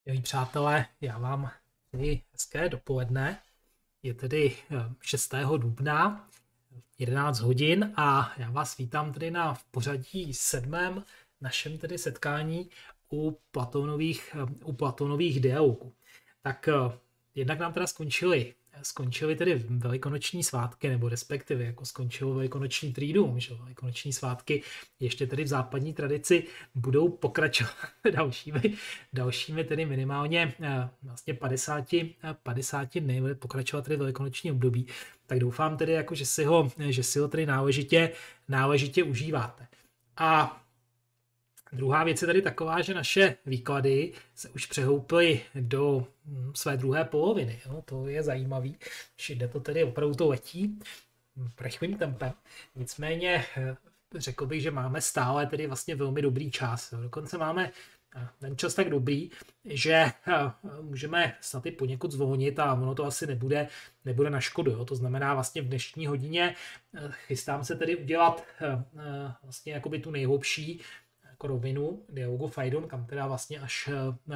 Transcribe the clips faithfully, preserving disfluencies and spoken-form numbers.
Milí přátelé, já vám přeji hezké dopoledne. Je tedy šestého dubna, jedenáct hodin a já vás vítám tedy na v pořadí sedmém našem tedy setkání u Platonových, u Platonových dialogů. Tak jednak nám teda skončily Skončily tedy velikonoční svátky, nebo respektive jako skončilo velikonoční triduum, že velikonoční svátky ještě tedy v západní tradici budou pokračovat dalšími, dalšími tedy minimálně vlastně padesáti dny, bude pokračovat tedy velikonoční období, tak doufám tedy jako, že si ho, že si ho tedy náležitě, náležitě užíváte. A druhá věc je tady taková, že naše výklady se už přehoupily do své druhé poloviny. Jo? To je zajímavý, že jde to tedy opravdu to letí rychlým tempem. Nicméně řekl bych, že máme stále tedy vlastně velmi dobrý čas. Jo? Dokonce máme ten čas tak dobrý, že můžeme snad i poněkud zvolnit a ono to asi nebude, nebude na škodu. Jo? To znamená vlastně v dnešní hodině chystám se tedy udělat vlastně jakoby tu nejhlubší jako rovinu dialogu Fajdon, kam teda vlastně až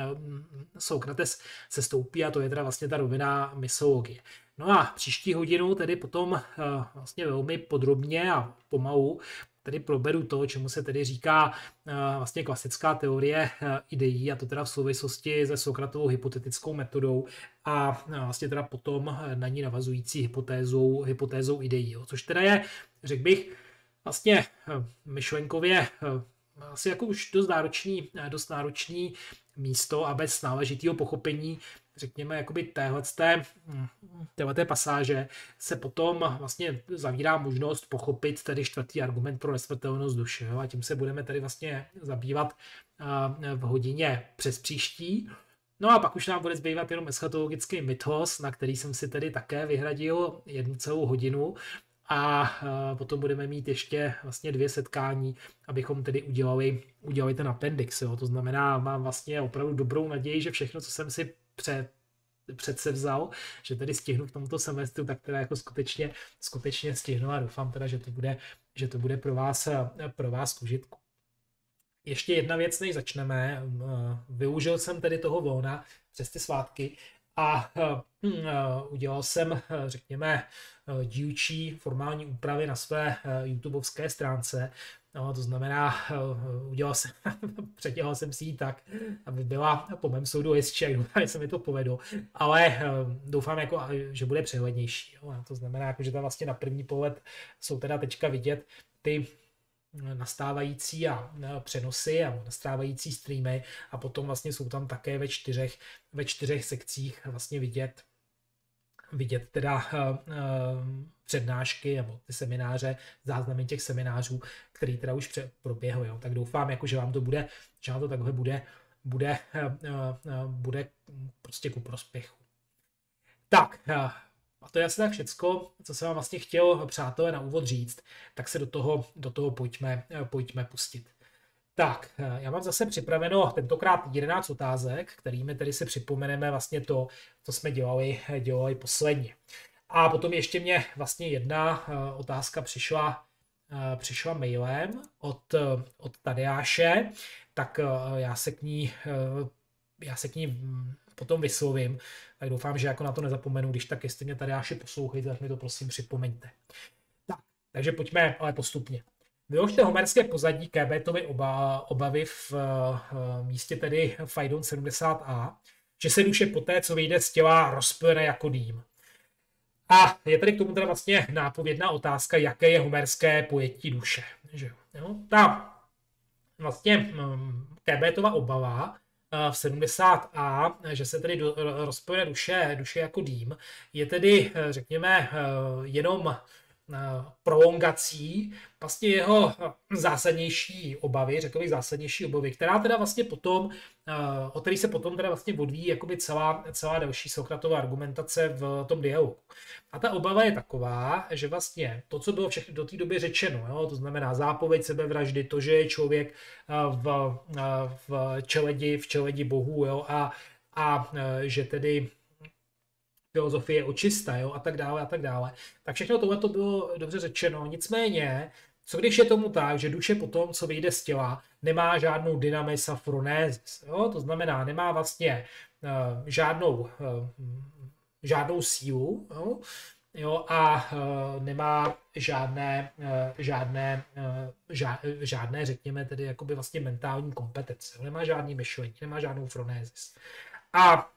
Sokrates se stoupí, a to je teda vlastně ta rovina mysologie. No a příští hodinu tedy potom vlastně velmi podrobně a pomalu tedy proberu to, čemu se tedy říká vlastně klasická teorie ideí, a to teda v souvislosti se Sokratovou hypotetickou metodou a vlastně teda potom na ní navazující hypotézou, hypotézou ideí, což teda je, řekl bych, vlastně myšlenkově asi jako už dost náročný, dost náročný místo a bez náležitého pochopení, řekněme, jakoby téhleté, téhleté pasáže se potom vlastně zavírá možnost pochopit tedy čtvrtý argument pro nesmrtelnost duše. Jo? A tím se budeme tedy vlastně zabývat v hodině přes příští. No a pak už nám bude zbývat jenom eschatologický mythos, na který jsem si tedy také vyhradil jednu celou hodinu. A potom budeme mít ještě vlastně dvě setkání, abychom tedy udělali, udělali ten appendix. Jo. To znamená, mám vlastně opravdu dobrou naději, že všechno, co jsem si před, předsevzal, že tedy stihnu v tomto semestru, tak teda jako skutečně, skutečně stihnu a doufám teda, že to bude, že to bude pro vás, pro vás k užitku. Ještě jedna věc, než začneme. Využil jsem tedy toho volna přes ty svátky a uh, udělal jsem, řekněme, dílčí formální úpravy na své YouTubeovské stránce. No, to znamená, udělal jsem, přetěhal jsem si ji tak, aby byla po mém soudu hezčí, jak doufám, že se mi to povedlo, ale doufám, jako, že bude přehlednější. Jo. To znamená, jako, že tam vlastně na první pohled jsou teda teďka vidět ty nastávající a přenosy a nastávající streamy, a potom vlastně jsou tam také ve čtyřech, ve čtyřech sekcích vlastně vidět vidět teda uh, uh, přednášky nebo ty semináře, záznamy těch seminářů, který teda už proběhly. Jo. Tak doufám, jako, že vám to bude, že vám to takhle bude, bude, uh, uh, bude prostě ku prospěchu. Tak, uh, a to je asi tak všecko, co jsem vám vlastně chtěl, přátelé, na úvod říct, tak se do toho, do toho pojďme, pojďme pustit. Tak, já mám zase připraveno tentokrát jedenáct otázek, kterými tedy si připomeneme vlastně to, co jsme dělali, dělali posledně. A potom ještě mě vlastně jedna otázka přišla, přišla mailem od, od Tadeáše, tak já se k ní, já se k ní potom vyslovím, tak doufám, že jako na to nezapomenu, když tak jestli mě Tadeáši poslouchají, tak mi to prosím připomeňte. Tak, takže pojďme ale postupně. Vyložte homerské pozadí Kébetovy oba, obavy v uh, místě tedy Fajdon sedmdesát a, že se duše poté, co vyjde z těla, rozplyne jako dým. A je tady k tomu teda vlastně nápovědná otázka, jaké je homerské pojetí duše. Že jo? Ta vlastně um, Kébetova obava uh, v sedmdesát a, že se tedy do, rozplyne duše, duše jako dým, je tedy, řekněme, uh, jenom prolongací vlastně jeho zásadnější obavy, řekl bych zásadnější obavy, která teda vlastně potom, o který se potom teda vlastně odvíjí jakoby celá, celá další Sokratová argumentace v tom dialogu. A ta obava je taková, že vlastně to, co bylo všechno do té doby řečeno, jo, to znamená zápověď sebevraždy, to, že je člověk v, v čeledi, v čeledi bohů, jo, a, a že tedy filozofie očista, jo, a tak dále, a tak dále. Tak všechno tohle to bylo dobře řečeno, nicméně Co když je tomu tak, že duše potom, co vyjde z těla, nemá žádnou dynamis a phronézis, jo? To znamená, nemá vlastně uh, žádnou, uh, žádnou sílu, jo? Jo, a uh, nemá žádné, uh, žádné, uh, ža, žádné, řekněme tedy, jakoby vlastně mentální kompetence, jo? Nemá žádný myšlení, nemá žádnou phronézis. A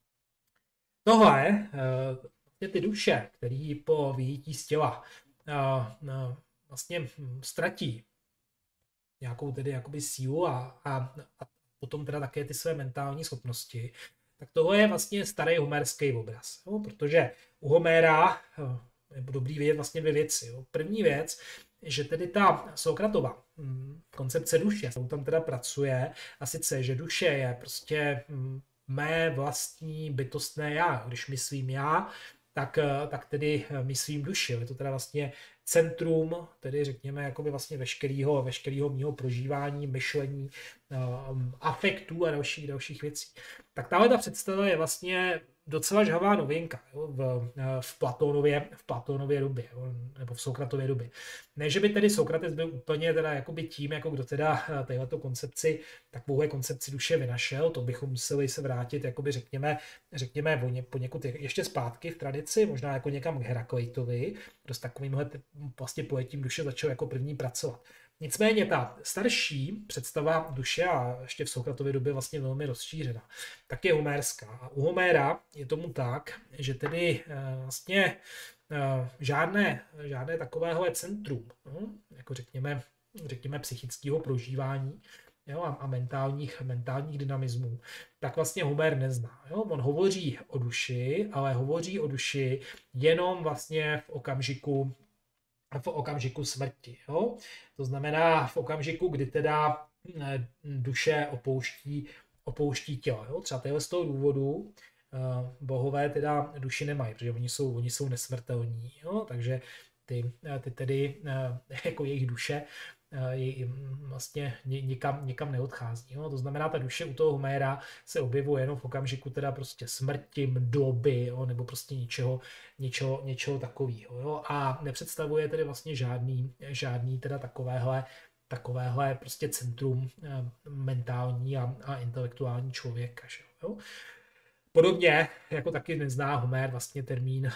tohle, uh, ty duše, které po vyjití z těla uh, uh, vlastně ztratí nějakou tedy jakoby sílu a, a, a potom teda také ty své mentální schopnosti, tak tohle je vlastně starý homerský obraz, jo? Protože u Homéra je dobrý vědět vlastně dvě věci. Jo? První věc, že tedy ta Sokratova hm, koncepce duše, se tam teda pracuje, a sice, že duše je prostě hm, mé vlastní bytostné já. Když myslím já, tak, tak tedy myslím duši. Je to teda vlastně centrum, tedy řekněme, jakoby vlastně veškerého, veškerého mýho prožívání, myšlení, um, afektů a dalších, dalších věcí. Tak tahle ta představa je vlastně docela žhavá novinka, jo, v, v, Platónově, v Platónově době, jo, nebo v Sokratově době. Ne, že by tedy Sokrates byl úplně teda jakoby tím, jako kdo teda téhleto koncepci, takovouhle koncepci duše vynašel, to bychom museli se vrátit, jakoby řekněme, řekněme poněkud ještě zpátky v tradici, možná jako někam k Herakleitovi, kdo s takovýmhle vlastně pojetím duše začal jako první pracovat. Nicméně ta starší představa duše, a ještě v Sokratově době vlastně velmi rozšířená, tak je homérská. A u Homéra je tomu tak, že tedy vlastně žádné, žádné takovéhle centrum, no, jako řekněme, řekněme psychického prožívání, jo, a, a mentálních, mentálních dynamismů, tak vlastně Homér nezná. Jo. On hovoří o duši, ale hovoří o duši jenom vlastně v okamžiku v okamžiku smrti. Jo? To znamená v okamžiku, kdy teda duše opouští, opouští tělo. Jo? Třeba z toho důvodu uh, bohové teda duši nemají, protože oni jsou, oni jsou nesmrtelní. Jo? Takže ty, ty tedy uh, jako jejich duše je, vlastně nikam, nikam neodchází. Jo? To znamená, ta duše u toho Homéra se objevuje jenom v okamžiku teda prostě smrti, doby, jo? Nebo prostě něčeho, něčeho, něčeho takového. Jo? A nepředstavuje tedy vlastně žádný, žádný teda takovéhle, takovéhle prostě centrum mentální a, a intelektuální člověka. Že? Jo? Podobně, jako taky nezná Homér vlastně termín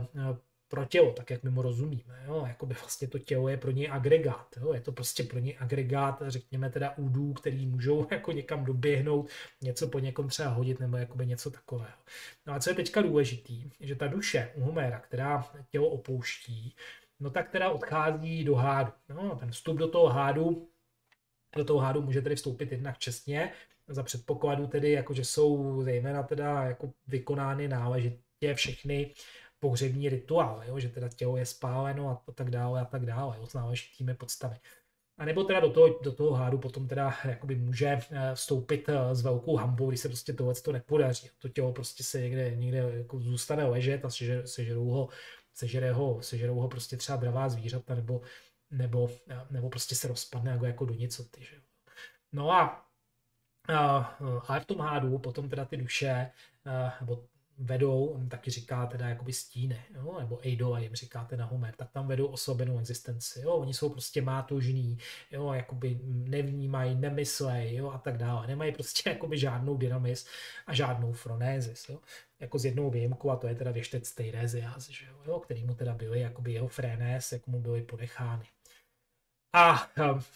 pro tělo, tak jak my mu rozumíme. Jo? Jakoby vlastně to tělo je pro něj agregát. Jo? Je to prostě pro něj agregát, řekněme teda údů, který můžou jako někam doběhnout, něco po někom třeba hodit nebo jakoby něco takového. No a co je teďka důležitý, že ta duše u Homéra, která tělo opouští, no tak teda odchází do hádu. No, ten vstup do toho hádu, do toho hádu může tedy vstoupit jednak čestně, za předpokladu tedy, jako že jsou zejména teda jako vykonány náležitě všechny pohřební rituály, jo? Že teda tělo je spáleno a tak dále a tak dále, jo? S náležitými podstavy. A nebo teda do toho, do toho hádu potom teda jakoby může vstoupit s velkou hambou, když se prostě tohle to nepodaří. To tělo prostě se někde, někde jako zůstane ležet a sežerou ho, sežerou ho, sežerou ho prostě třeba dravá zvířata, nebo, nebo, nebo prostě se rozpadne jako, jako do nicoty. Že? No a, a, ale v tom hádu potom teda ty duše, nebo vedou, on taky říká teda jakoby stíny, jo? Nebo Eidola jim říkáte na Homer, tak tam vedou osobenou existenci, jo? Oni jsou prostě mátožní, jo? Jakoby nevnímají, nemyslej, jo? A tak dále, nemají prostě jakoby žádnou dynamis a žádnou phronézis, jo? Jako s jednou výjimkou, a to je teda věštec Teiresias, jo? Který mu teda byly jakoby jeho phrénés, jak mu byly ponechány. A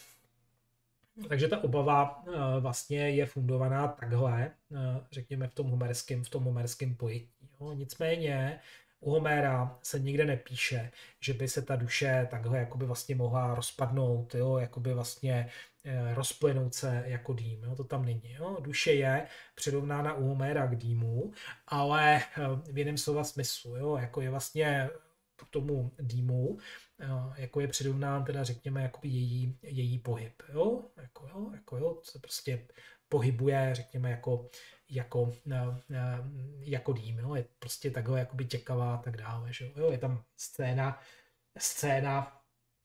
takže ta obava uh, vlastně je fundovaná takhle, uh, řekněme v tom homerském, v tom homerském pojetí. Jo. Nicméně u Homéra se nikde nepíše, že by se ta duše takhle jakoby vlastně mohla rozpadnout, jo, jakoby vlastně uh, rozplynout se jako dým. Jo. To tam není. Jo. Duše je přirovnána u Homéra k dýmu, ale uh, v jiném slova smyslu. Jo. Jako je vlastně k tomu dýmu, jako je přirovnán teda řekněme jakoby její, její pohyb, jo? Jako, jo? Jako, jo? Se prostě pohybuje, řekněme, jako, jako, jako dým, jo? Je prostě takhle jakoby těkavá a tak dále, že jo? Je tam scéna, scéna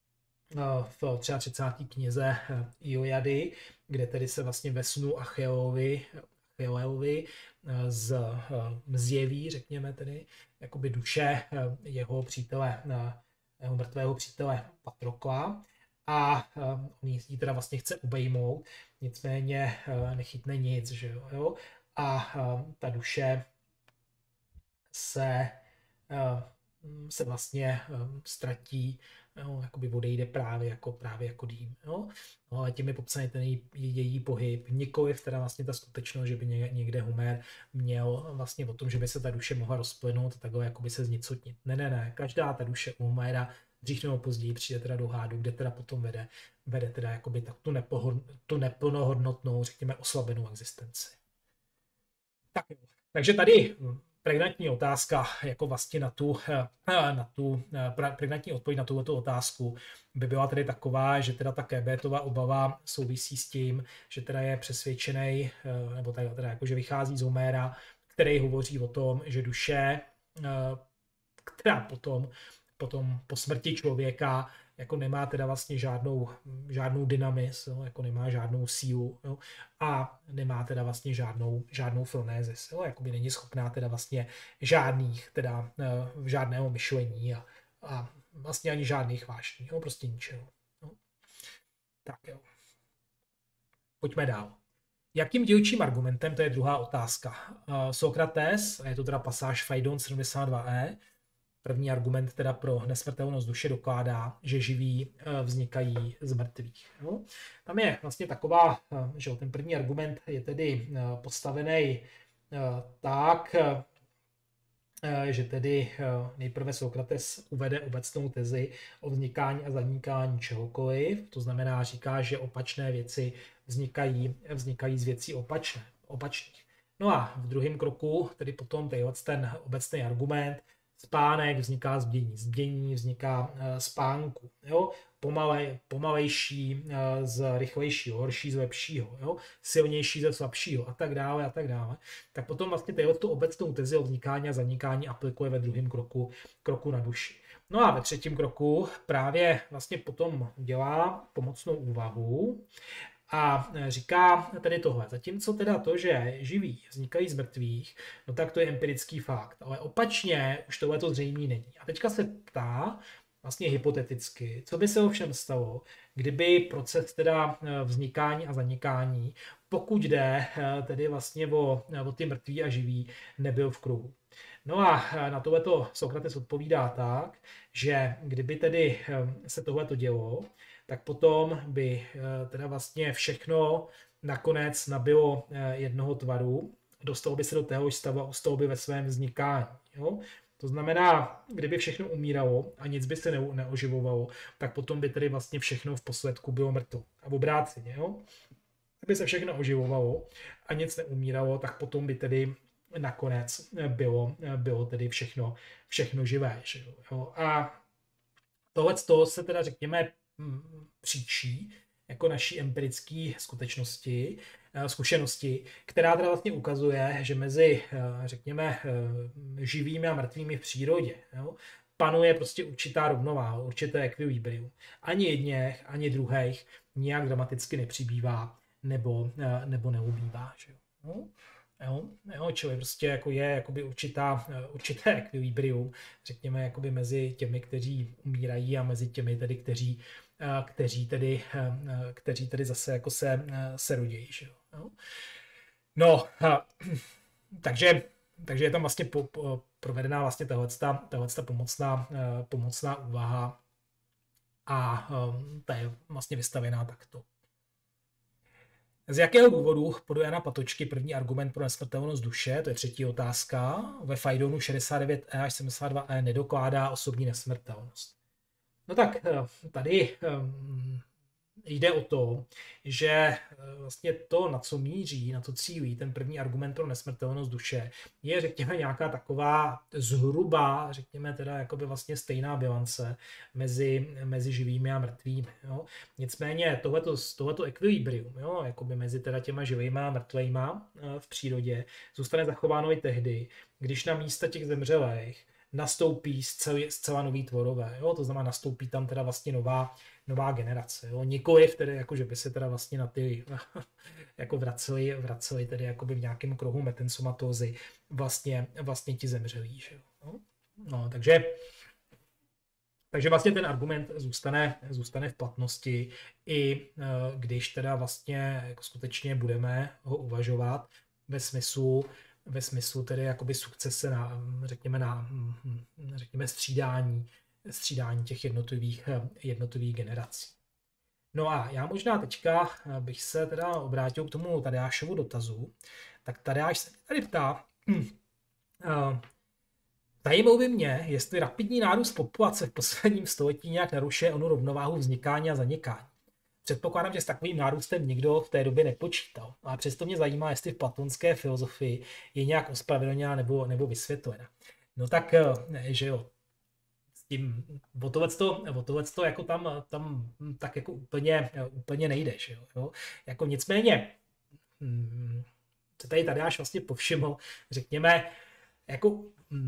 v třicáté knize Iliady, kde tedy se vlastně ve snu Achilleovi, Achilleovi z, zjeví, řekněme tedy, jakoby duše jeho přítele, jeho mrtvého přítele Patrokla a on jí teda vlastně chce obejmout, nicméně nechytne nic, že jo, jo? A ta duše se, se vlastně ztratí, jo, jakoby odejde právě jako, právě jako dým. Jo? No, ale tím je popsaný ten její, její pohyb. Nikoliv teda vlastně ta skutečnost, že by někde Homer měl vlastně o tom, že by se ta duše mohla rozplynout, takhle jakoby se znicotnit. Ne, ne, ne. Každá ta duše u Homera dřív nebo později přijde teda do hádu, kde teda potom vede, vede teda jakoby tak tu, nepohod, tu neplnohodnotnou, řekněme, oslabenou existenci. Tak jo. Takže tady pregnantní otázka, jako vlastně na tu, na tu pregnantní odpověď na tuto otázku by byla tedy taková, že teda ta Québetová obava souvisí s tím, že teda je přesvědčený, nebo teda, teda jako, že vychází z Homera, který hovoří o tom, že duše, která potom, potom po smrti člověka jako nemá teda vlastně žádnou, žádnou dynamis, jo, jako nemá žádnou sílu, jo, a nemá teda vlastně žádnou, žádnou fronézis, jo, jakoby není schopná teda vlastně žádných, teda uh, žádného myšlení a, a vlastně ani žádných vášní, jo, prostě ničeho. Jo. Tak jo. Pojďme dál. Jakým dílčím argumentem, to je druhá otázka. Uh, Sokrates, a je to teda pasáž Faidon sedmdesát dva e, první argument teda pro nesmrtelnost duše dokládá, že živí vznikají z mrtvých. Jo? Tam je vlastně taková, že ten první argument je tedy postavený tak, že tedy nejprve Sokrates uvede obecnou tezi o vznikání a zanikání čehokoliv, to znamená říká, že opačné věci vznikají, vznikají z věcí opačné, opačných. No a v druhém kroku, tedy potom ten obecný argument, spánek vzniká z bdění, z bdění vzniká z spánku, jo? Pomalej, pomalejší z rychlejšího, horší z lepšího, jo? Silnější ze slabšího a tak dále a tak dále. Tak potom vlastně tady tu obecnou tezi o vznikání a zanikání aplikuje ve druhém kroku, kroku na duši. No a ve třetím kroku právě vlastně potom dělá pomocnou úvahu a říká tady tohle. Zatímco teda to, že živí vznikají z mrtvých, no tak to je empirický fakt. Ale opačně už tohle to zřejmý není. A teďka se ptá vlastně hypoteticky, co by se ovšem stalo, kdyby proces teda vznikání a zanikání, pokud jde tedy vlastně o, o ty mrtví a živí, nebyl v kruhu. No a na tohleto Sokrates odpovídá tak, že kdyby tedy se tohleto dělo, tak potom by teda vlastně všechno nakonec nabylo jednoho tvaru, dostalo by se do téhož stavu a ustalo by ve svém vznikání. Jo? To znamená, kdyby všechno umíralo a nic by se neoživovalo, tak potom by tedy vlastně všechno v posledku bylo mrtvo. A v obráceně, jo? Kdyby se všechno oživovalo a nic neumíralo, tak potom by tedy nakonec bylo, bylo tedy všechno, všechno živé. Že jo? A tohle se teda řekněme příčí jako naší empirické skutečnosti, zkušenosti, která teda vlastně ukazuje, že mezi, řekněme, živými a mrtvými v přírodě, jo, panuje prostě určitá rovnováha, určité ekvilibrium. Ani jedněch, ani druhých nijak dramaticky nepřibývá nebo, nebo neubývá. Že jo. Jo, jo, čili prostě jako je jakoby určitá, určité ekvilibrium, řekněme, jakoby mezi těmi, kteří umírají a mezi těmi, tedy, kteří, kteří, tedy, kteří tedy zase jako se, se rodí. Že jo. No, takže, takže je tam vlastně po, po, provedená vlastně tahleta, tahleta pomocná, pomocná úvaha a ta je vlastně vystavěná takto. Z jakého důvodu podle Jana Patočky první argument pro nesmrtelnost duše, to je třetí otázka, ve Faidonu šedesát devět e až sedmdesát dva e nedokládá osobní nesmrtelnost? No tak tady jde o to, že vlastně to, na co míří, na to cílí ten první argument pro nesmrtelnost duše, je, řekněme, nějaká taková zhruba, řekněme, teda jakoby vlastně stejná bilance mezi, mezi živými a mrtvými. Jo. Nicméně tohleto, tohleto ekvilibrium, jo, jakoby mezi teda těma živýma a mrtvejma v přírodě, zůstane zachováno i tehdy, když na místa těch zemřelých nastoupí zcela, zcela nový tvorové, jo? To znamená, nastoupí tam teda vlastně nová, nová generace, jo? Nikoliv tedy, jako, že by se teda vlastně na ty jako vraceli, vraceli tedy jakoby v nějakém kruhu metensomatózy vlastně, vlastně ti zemřelí, že jo? No, takže takže vlastně ten argument zůstane, zůstane v platnosti, i když teda vlastně jako skutečně budeme ho uvažovat ve smyslu, ve smyslu tedy jakoby sukcese na, řekněme, na, řekněme, střídání, střídání těch jednotlivých, jednotlivých generací. No a já možná teďka bych se teda obrátil k tomu Tadeášovu dotazu. Tak Tadeáš se tady ptá, zajímalo by mě, jestli rapidní nárůst populace v posledním století nějak narušuje onu rovnováhu vznikání a zanikání. Předpokládám, že s takovým nárůstem nikdo v té době nepočítal. A přesto mě zajímá, jestli v platonské filozofii je nějak ospravedlněná nebo, nebo vysvětlena. No tak, že jo, s tím o tohleto, o tohleto jako tam, tam tak jako úplně, úplně nejde, že jo. Jako nicméně, co tady Tadeáš vlastně povšiml, řekněme, jako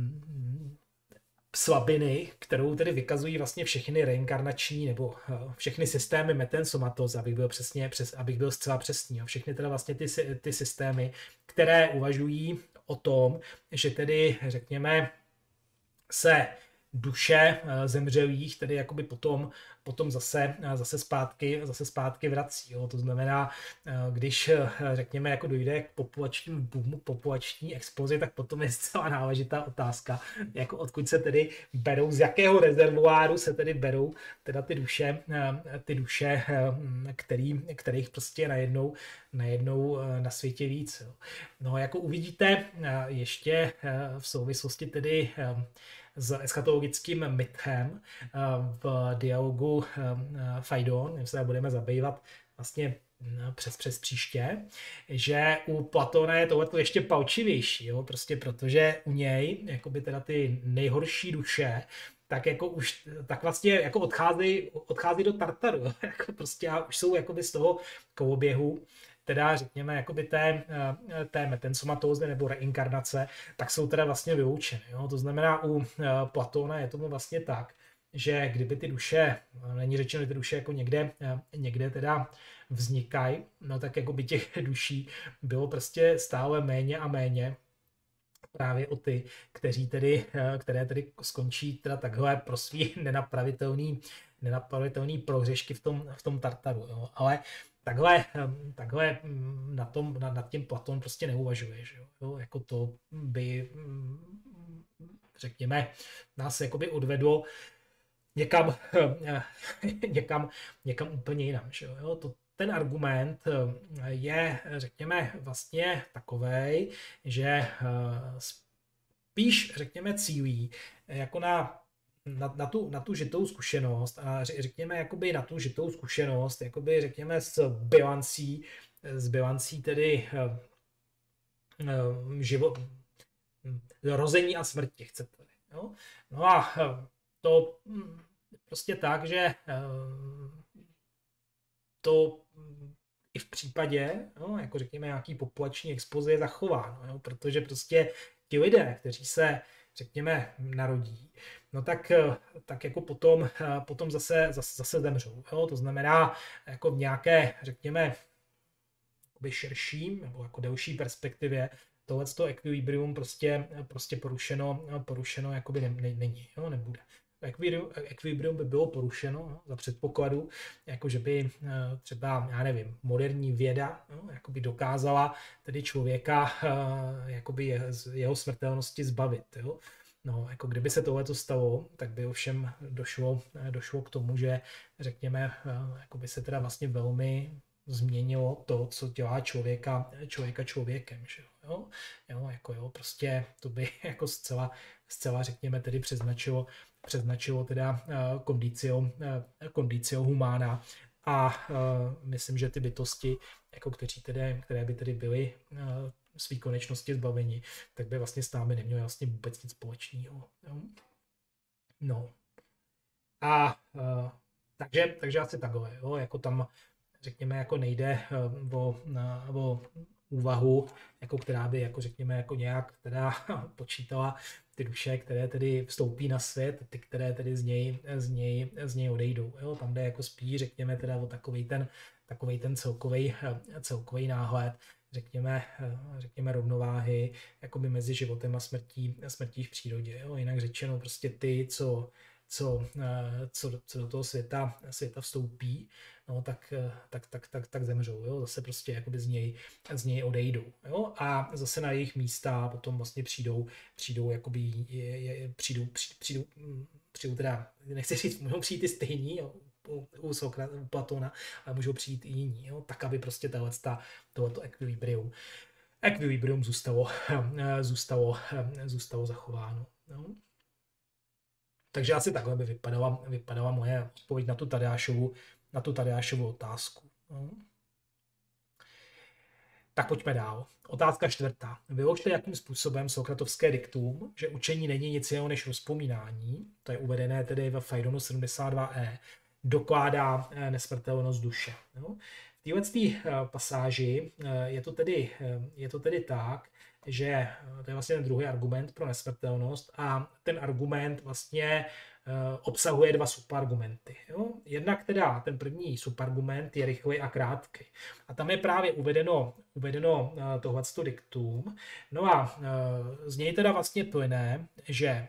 slabiny, kterou tedy vykazují vlastně všechny reinkarnační nebo všechny systémy metensomatos, abych byl přesně, přes, abych byl zcela přesný. Všechny teda vlastně ty, ty systémy, které uvažují o tom, že tedy, řekněme, se duše zemřelých tedy jakoby potom, potom zase, zase, zpátky, zase zpátky vrací. Jo. To znamená, když řekněme jako dojde k populačnímu boomu, populační explozi, tak potom je zcela náležitá otázka, jako odkud se tedy berou, z jakého rezervoáru se tedy berou teda ty duše, ty duše, který, kterých prostě najednou, najednou na světě víc. Jo. No jako uvidíte ještě v souvislosti tedy s eschatologickým mythem v dialogu Phaidon, kterým se budeme zabývat vlastně přes, přes příště, že u Platona je tohleto ještě palčivější, jo? Prostě protože u něj, jakoby teda ty nejhorší duše, tak jako už, tak vlastně jako odchází, odchází do Tartaru, jo? Jako prostě a už jsou jakoby z toho koloběhu, teda řekněme jakoby té, té metensomatózy nebo reinkarnace, tak jsou teda vlastně vyloučeny. Jo? To znamená, u Platona je tomu vlastně tak, že kdyby ty duše, není řečeno, že ty duše jako někde, někde teda vznikají, no tak jako by těch duší bylo prostě stále méně a méně, právě o ty, kteří tedy, které tedy skončí teda takhle pro svý nenapravitelný, nenapravitelný prohřešky v tom, v tom Tartaru. Jo? Ale takhle, takhle na tom, nad, nad tím Platon prostě neuvažuje. Že jo? Jako to by, řekněme, nás jakoby odvedlo někam, někam, někam úplně jinam. Že jo? To, ten argument je, řekněme, vlastně takovej, že spíš, řekněme, cílí jako na, na, na, tu, na tu žitou zkušenost a řekněme, jakoby na tu žitou zkušenost, jakoby, řekněme, s bilancí, s bilancí tedy život, rození a smrti, chcete. Jo? No a to prostě tak, že to i v případě, no, jako řekněme, nějaký populační exploze je zachováno, jo, protože prostě ti lidé, kteří se, řekněme, narodí, no tak, tak jako potom, potom zase, zase, zase zemřou. Jo, to znamená, jako v nějaké, řekněme, širším nebo jako delší perspektivě tohleto ekvilibrium prostě, prostě porušeno, porušeno jakoby ne, ne, není, jo, nebude. Ekvilibrium by bylo porušeno, no, za předpokladu, jako že by třeba, já nevím, moderní věda, no, jakoby dokázala tedy člověka jakoby jeho smrtelnosti zbavit. Jo. No, jako kdyby se tohleto stalo, tak by ovšem došlo, došlo k tomu, že řekněme, jakoby se teda vlastně velmi změnilo to, co dělá člověka, člověka člověkem. Že jo? Jo, jako jo, prostě to by jako zcela, zcela řekněme, tedy přeznačilo přeznačilo teda kondicio, kondicio humana a myslím, že ty bytosti, jako kteří tedy, které by tedy byly svý konečnosti zbaveni, tak by vlastně s námi nemělo vlastně vůbec nic společného. No. A takže, takže asi takhle, jo, jako tam řekněme, jako nejde o, o úvahu, jako která by, jako řekněme, jako nějak teda počítala ty duše, které tedy vstoupí na svět, ty, které tedy z něj, z něj, z něj odejdou. Jo? Tam jde jako spíš, řekněme, teda o takovej ten, takovej ten celkový, celkový náhled, řekněme, řekněme rovnováhy jakoby mezi životem a smrtí, smrtí v přírodě. Jo? Jinak řečeno, prostě ty, co co, co, co do toho světa, světa vstoupí, no, tak, tak, tak, tak, tak zemřou, jo? Zase prostě jakoby z něj, z něj odejdou, jo? A zase na jejich místa potom vlastně přijdou, přijdou jakoby, je, je, přijdou, přijdou, přijdou, přijdou teda, nechci říct, můžou přijít ty stejní, jo? U, u, Sokrat, u Platona, ale můžou přijít i jiní, jo? Tak aby prostě tohleto ekvilibrium, ekvilibrium zůstalo, zůstalo, zůstalo zachováno. Jo? Takže asi takhle by vypadala, vypadala moje odpověď na tu Tadeášovu, na tu Tadeášovu otázku. No. Tak pojďme dál. Otázka čtvrtá. Vyložte, jakým způsobem sokratovské diktum, že učení není nic jiného než rozpomínání, to je uvedené tedy ve Fajdonu sedmdesát dva e, dokládá nesmrtelnost duše. No. V této pasáži je to, tedy, je to tedy tak, že to je vlastně ten druhý argument pro nesmrtelnost a ten argument vlastně obsahuje dva subargumenty. Jo? Jednak teda ten první subargument je rychlý a krátký. A tam je právě uvedeno, uvedeno tohleto diktum. No a z něj teda vlastně plyne, že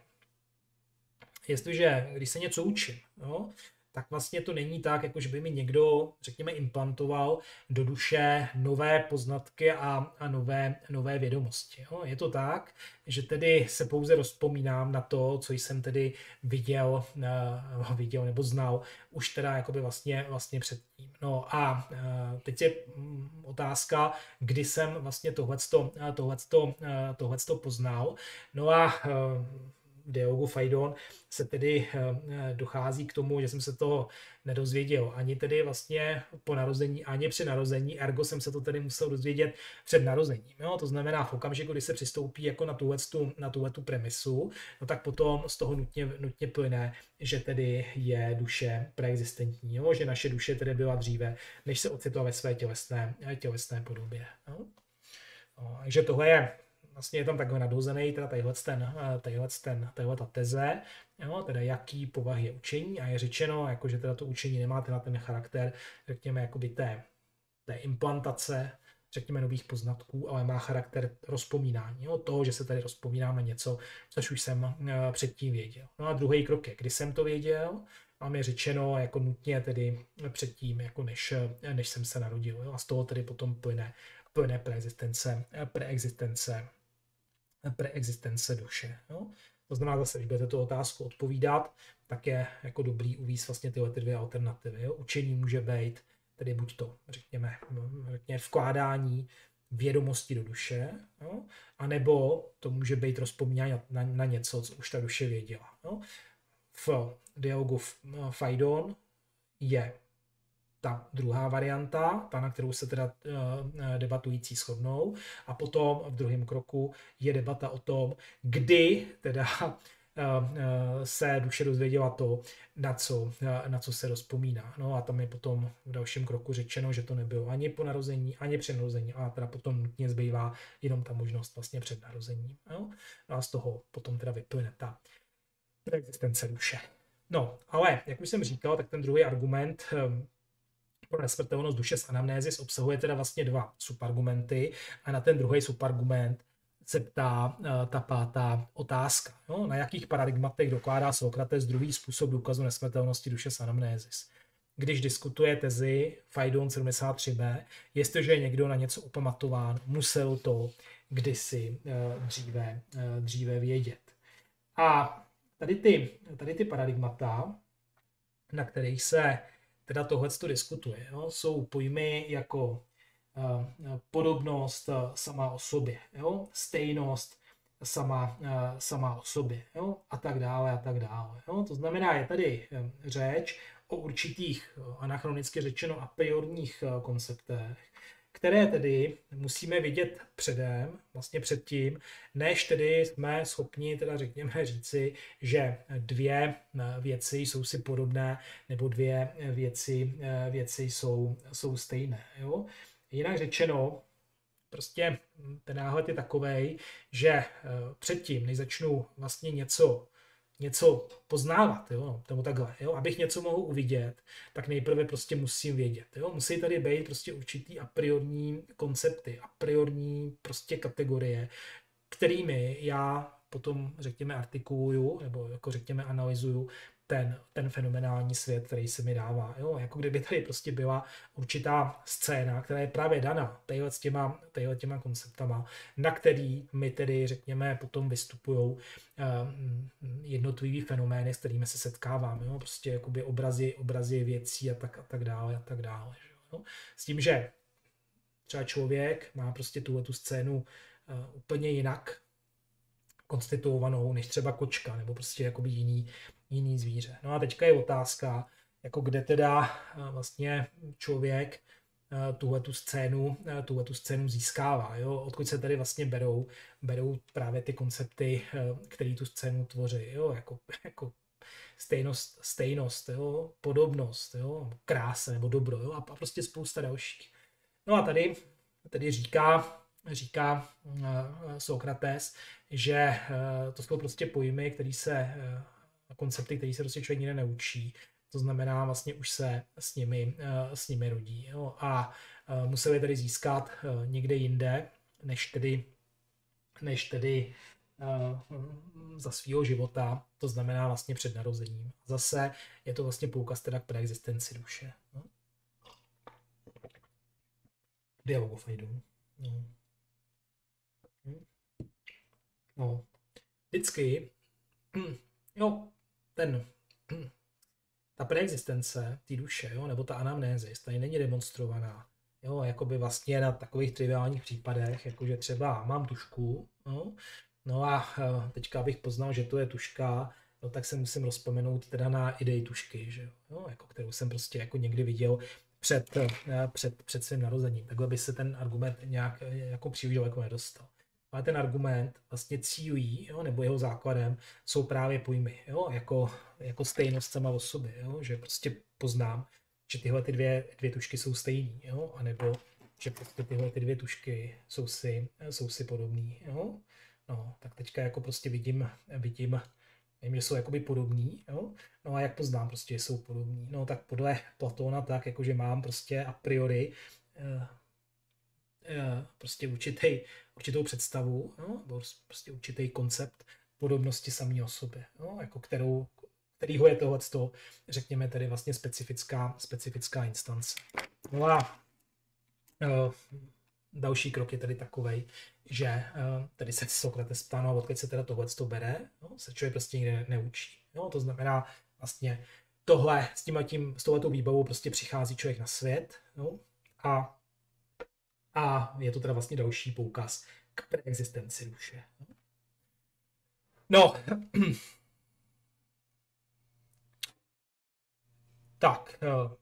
jestliže, když se něco učím, jo, tak vlastně to není tak, jako že by mi někdo, řekněme, implantoval do duše nové poznatky a, a nové, nové vědomosti. Jo. Je to tak, že tedy se pouze rozpomínám na to, co jsem tedy viděl, uh, viděl nebo znal už teda jakoby vlastně, vlastně předtím. No a uh, teď je um, otázka, kdy jsem vlastně tohleto, tohleto, tohleto poznal. No a uh, v dialogu Fajdon se tedy dochází k tomu, že jsem se toho nedozvěděl ani tedy vlastně po narození, ani při narození, ergo jsem se to tedy musel dozvědět před narozením. Jo? To znamená v okamžiku, kdy se přistoupí jako na tuhletu, na tuhletu premisu, no tak potom z toho nutně, nutně plyne, že tedy je duše preexistentní, jo? Že naše duše tedy byla dříve, než se ocitla ve své tělesné, tělesné podobě. Jo? No, takže tohle je vlastně je tam takhle nadhozený, teda tadyhle ten, tadyhle ten, tadyhle ta teze, jo, teda jaký povahy je učení a je řečeno, jako, že teda to učení nemá teda ten charakter, řekněme, jakoby té, té implantace, řekněme, nových poznatků, ale má charakter rozpomínání, jo, toho, že se tady rozpomínám na něco, což už jsem předtím věděl. No a druhý krok je, kdy jsem to věděl, mám je řečeno jako nutně tedy předtím, jako než, než jsem se narodil, jo, a z toho tedy potom plyne, plyne preexistence, preexistence preexistence duše. Jo? To znamená zase, když budete tu otázku odpovídat, tak je jako dobrý uvést vlastně tyhle ty dvě alternativy. Jo? Učení může být tedy buď to, řekněme, řekněme vkládání vědomosti do duše, jo? A nebo to může být rozpomínání na, na, na něco, co už ta duše věděla. Jo? V dialogu Fajdon je ta druhá varianta, ta, na kterou se teda debatující shodnou. A potom v druhém kroku je debata o tom, kdy teda se duše dozvěděla to, na co, na co se rozpomíná. No a tam je potom v dalším kroku řečeno, že to nebylo ani po narození, ani před narozením, a teda potom nutně zbývá jenom ta možnost vlastně před narozením. No a z toho potom teda vyplyne ta preexistence duše. No, ale jak už jsem říkal, tak ten druhý argument pro nesmrtelnost duše z anamnézis obsahuje teda vlastně dva subargumenty a na ten druhý subargument se ptá ta pátá otázka. No, na jakých paradigmatech dokládá Sokrates druhý způsob důkazu nesmrtelnosti duše z anamnézis? Když diskutuje tezi Fajdon sedmdesát tři b, jestliže je někdo na něco upamatován, musel to kdysi dříve, dříve vědět. A tady ty, tady ty paradigmata, na kterých se teda tohleto diskutuje, jo, jsou pojmy jako uh, podobnost uh, sama o sobě, jo, stejnost sama, uh, sama o sobě, jo, a tak dále a tak dále. Jo. To znamená, je tady um, řeč o určitých uh, anachronicky řečeno a priorních uh, konceptech, které tedy musíme vidět předem, vlastně předtím, než tedy jsme schopni, teda řekněme, říci, že dvě věci jsou si podobné, nebo dvě věci, věci jsou, jsou stejné. Jo? Jinak řečeno, prostě ten náhled je takovej, že předtím, než začnu vlastně něco něco poznávat, jo, nebo takhle, jo, abych něco mohl uvidět, tak nejprve prostě musím vědět, jo, musí tady být prostě určitý a priorní koncepty, a priorní prostě kategorie, kterými já potom, řekněme, artikuluju, nebo jako řekněme analyzuju ten, ten fenomenální svět, který se mi dává. Jo? Jako kdyby tady prostě byla určitá scéna, která je právě daná tadyhle s těma, tadyhle těma konceptama, na který my tedy, řekněme, potom vystupují uh, jednotlivý fenomény, s kterými se setkáváme. Jo? Prostě jakoby obrazy, obrazy věcí a tak, a tak dále. A tak dále jo? S tím, že třeba člověk má prostě tuhle tu scénu uh, úplně jinak konstituovanou než třeba kočka nebo prostě jakoby jiný, jiný zvíře. No a teďka je otázka, jako kde teda uh, vlastně člověk uh, tuhle tu scénu, uh, tuhle tu scénu získává, jo? Odkud se tady vlastně berou, berou právě ty koncepty, uh, které tu scénu tvoří, jo? Jako, jako stejnost, stejnost jo? Podobnost, jo? Krása nebo dobro jo? A prostě spousta dalších. No a tady, tady říká, říká uh, Sokrates, že uh, to jsou prostě pojmy, které se, uh, koncepty, které se prostě člověk nikdy neučí. To znamená, vlastně už se s nimi, uh, s nimi rodí. Jo? A uh, museli tedy získat uh, někde jinde, než tedy, než tedy uh, za svýho života, to znamená vlastně před narozením. Zase je to vlastně poukaz teda k preexistenci duše. No? Dialog of Faidon. No. No. Vždycky, jo, ten, ta preexistence té duše, jo, nebo ta anamnézis, tady není demonstrovaná. Jo, jakoby vlastně na takových triviálních případech, jakože třeba mám tušku, no, no a teďka bych poznal, že to je tuška, no tak se musím rozpomenout teda na idei tušky, že jo, jako kterou jsem prostě jako někdy viděl před, před, před svým narozením. Takhle by se ten argument nějak jako příliš daleko nedostal. Ale ten argument vlastně cílí, jo, nebo jeho základem jsou právě pojmy, jo, jako, jako stejnost sama o sobě, jo, že prostě poznám, že tyhle ty dvě, dvě tušky jsou stejný, jo, anebo že prostě tyhle ty dvě tušky jsou si, jsou si podobný, jo. No, tak teďka jako prostě vidím, vidím, vím, že jsou jakoby podobný, jo. No a jak poznám prostě, že jsou podobný, no tak podle Platóna tak, jakože mám prostě a priori eh, prostě určitý, určitou představu, no, nebo prostě určitý koncept podobnosti samý o sobě, no, jako kterou, kterýho je tohleto, řekněme tedy vlastně specifická, specifická instance. No a uh, další krok je tedy takovej, že uh, tady se Sokrates ptá, no, odkud se teda tohleto bere, no, se člověk prostě nikde neučí. No, to znamená vlastně tohle, s tímhletím, s touhletou výbavou prostě přichází člověk na svět, no, a A je to teda vlastně další poukaz k preexistenci duše. No. Tak.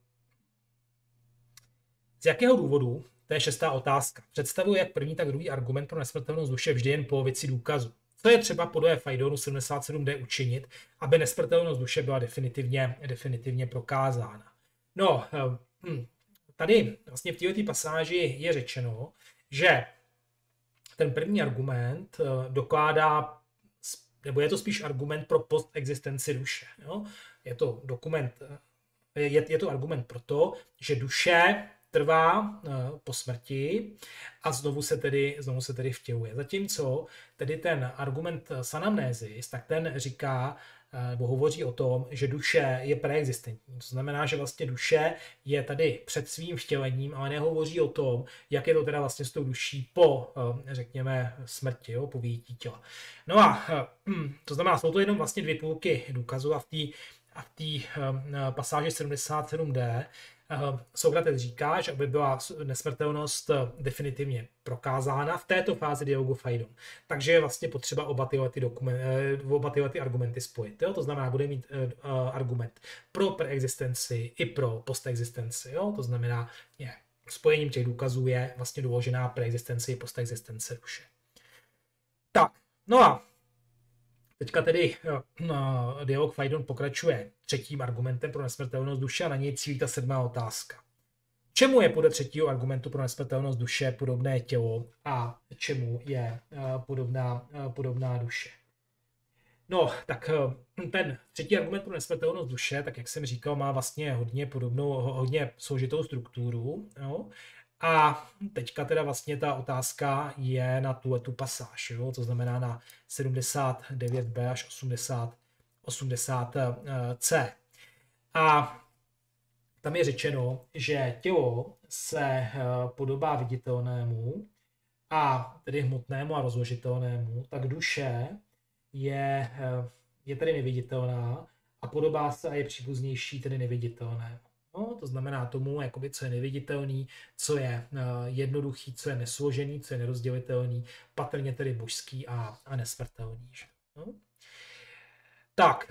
Z jakého důvodu, to je šestá otázka, představuje jak první, tak druhý argument pro nesmrtelnost duše vždy jen polovici důkazu. Co je třeba podle Faidonu sedmdesát sedm D učinit, aby nesmrtelnost duše byla definitivně, definitivně prokázána? No, hm. Tady vlastně v této pasáži je řečeno, že ten první argument dokládá, nebo je to spíš argument pro postexistenci duše. Jo? Je to dokument, je, je to argument pro to, že duše trvá po smrti a znovu se tedy, znovu se tedy vtěluje. Zatímco tedy ten argument s anamnézis, tak ten říká, nebo hovoří o tom, že duše je preexistentní. To znamená, že vlastně duše je tady před svým vtělením, ale nehovoří o tom, jak je to teda vlastně s tou duší po, řekněme, smrti, jo, po vyjití těla. No a to znamená, jsou to jenom vlastně dvě půlky důkazu a v té a v té pasáži sedmdesát sedm D Sokrates říká, že aby byla nesmrtelnost definitivně prokázána v této fázi dialogu Faidon. Takže je vlastně potřeba oba tyhle, ty dokument, oba tyhle ty argumenty spojit. Jo? To znamená, bude mít uh, argument pro preexistenci i pro postexistenci. Jo? To znamená, je, spojením těch důkazů je vlastně doložená preexistence i posteexistence duše. Tak, no a teďka tedy no, dialog Faidon pokračuje třetím argumentem pro nesmrtelnost duše a na něj cílí ta sedmá otázka. Čemu je podle třetího argumentu pro nesmrtelnost duše podobné tělo a čemu je uh, podobná, uh, podobná duše? No, tak uh, ten třetí argument pro nesmrtelnost duše, tak jak jsem říkal, má vlastně hodně podobnou, hodně složitou strukturu. Jo? A teďka teda vlastně ta otázka je na tuhle tu pasáž, jo? To znamená na sedmdesát devět B až osmdesát osmdesát C. A tam je řečeno, že tělo se podobá viditelnému a tedy hmotnému a rozložitelnému, tak duše je, je tedy neviditelná a podobá se a je příbuznější tedy neviditelnému. No, to znamená tomu, jakoby, co je neviditelný, co je jednoduchý, co je nesložený, co je nerozdělitelný, patrně tedy božský a, a nesmrtelný. No? Tak,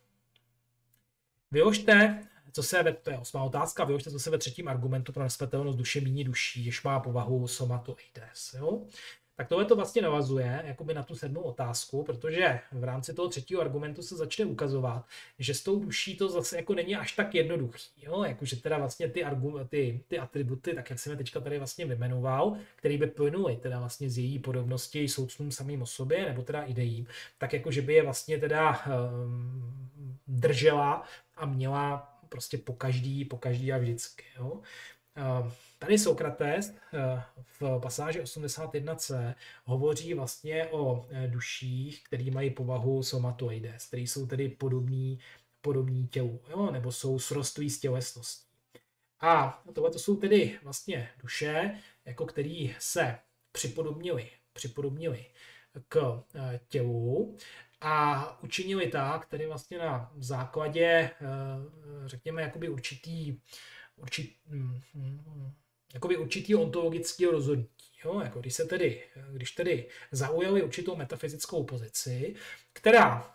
vyložte, co se ve, to je osmá otázka, vyložte, co se ve třetím argumentu pro nesmrtelnost duše míní duší, jež má povahu somatoeides. Jo? Tak tohle to vlastně navazuje jakoby na tu sedmou otázku, protože v rámci toho třetího argumentu se začne ukazovat, že s tou duší to zase jako není až tak jednoduchý. Jo? Jakože teda vlastně ty, ty, ty atributy, tak jak jsem je teďka tady vlastně vymenoval, který by plynuly teda vlastně z její podobnosti soucnům samým o sobě, nebo teda idejím, tak jako že by je vlastně teda um, držela a měla prostě po každý, po každý a vždycky. Jo? Tady Sokrates v pasáži osmdesát jedna C hovoří vlastně o duších, které mají povahu somatoeides, které jsou tedy podobní, podobní tělu, jo? Nebo jsou srostlí s tělesností. A tohle to jsou tedy vlastně duše, jako který se připodobnili, připodobnili k tělu a učinili tak, tedy vlastně na základě, řekněme, jakoby určitý, určitý, jakoby určitý ontologického rozhodnutí. Jo? Jako když se tedy, když tedy zaujali určitou metafyzickou pozici, která,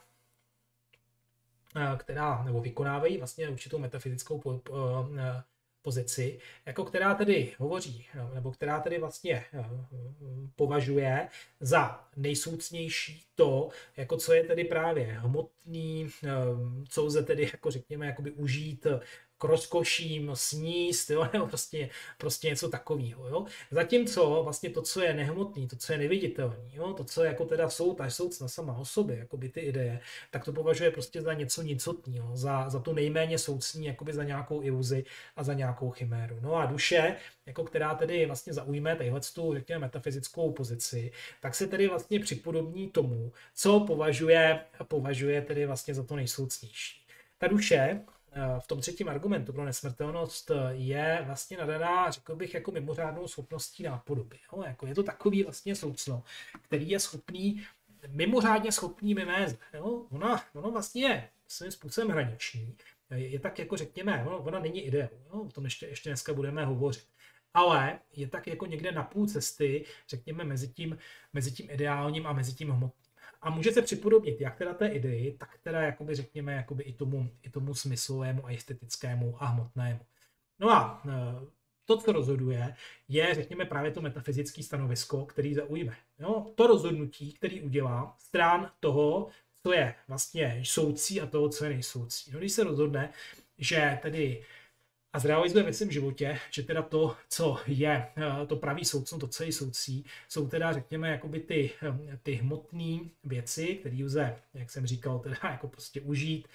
která nebo vykonávají vlastně určitou metafyzickou po, po, pozici, jako která tedy hovoří, nebo která tedy vlastně považuje za nejsoucnější to, jako co je tedy právě hmotný, co lze tedy, jako řekněme, jakoby užít k rozkoším, sníst, jo, nebo prostě, prostě něco takového. Jo. Zatímco vlastně to, co je nehmotný, to, co je neviditelný, jo, to, co jako teda jsou, ta soucna sama o sobě, jakoby ty ideje, tak to považuje prostě za něco nicotného, za, za tu nejméně soucní, jakoby za nějakou iluzi a za nějakou chiméru. No a duše, jako která tedy vlastně zaujme tadyhletu, řekněme, metafyzickou pozici, tak se tedy vlastně připodobní tomu, co považuje, považuje tedy vlastně za to nejsoucnější. Ta duše v tom třetím argumentu pro nesmrtelnost je vlastně nadaná, řekl bych, jako mimořádnou schopností nápodoby. Jo? Jako je to takový vlastně soucno, který je schopný, mimořádně schopný mimeze. Jo? Ona, ona vlastně je svým způsobem hraniční. Je, je tak jako řekněme, ona, ona není ideou. Jo? O tom ještě, ještě dneska budeme hovořit. Ale je tak jako někde na půl cesty, řekněme, mezi tím, mezi tím ideálním a mezi tím hmotným. A může se připodobnit jak teda té ideji, tak teda jakoby řekněme jakoby i tomu, i tomu smyslovému a estetickému a hmotnému. No a to, co rozhoduje, je řekněme právě to metafyzické stanovisko, který zaujme. Jo? To rozhodnutí, který udělá stran toho, co je vlastně soucí a toho, co je nejsoucí. No, když se rozhodne, že tedy a zrealizuje ve svém životě, že teda to, co je to pravý soucno, to, co je soucí, jsou teda, řekněme, jakoby ty, ty hmotné věci, které lze, jak jsem říkal, teda jako prostě užít,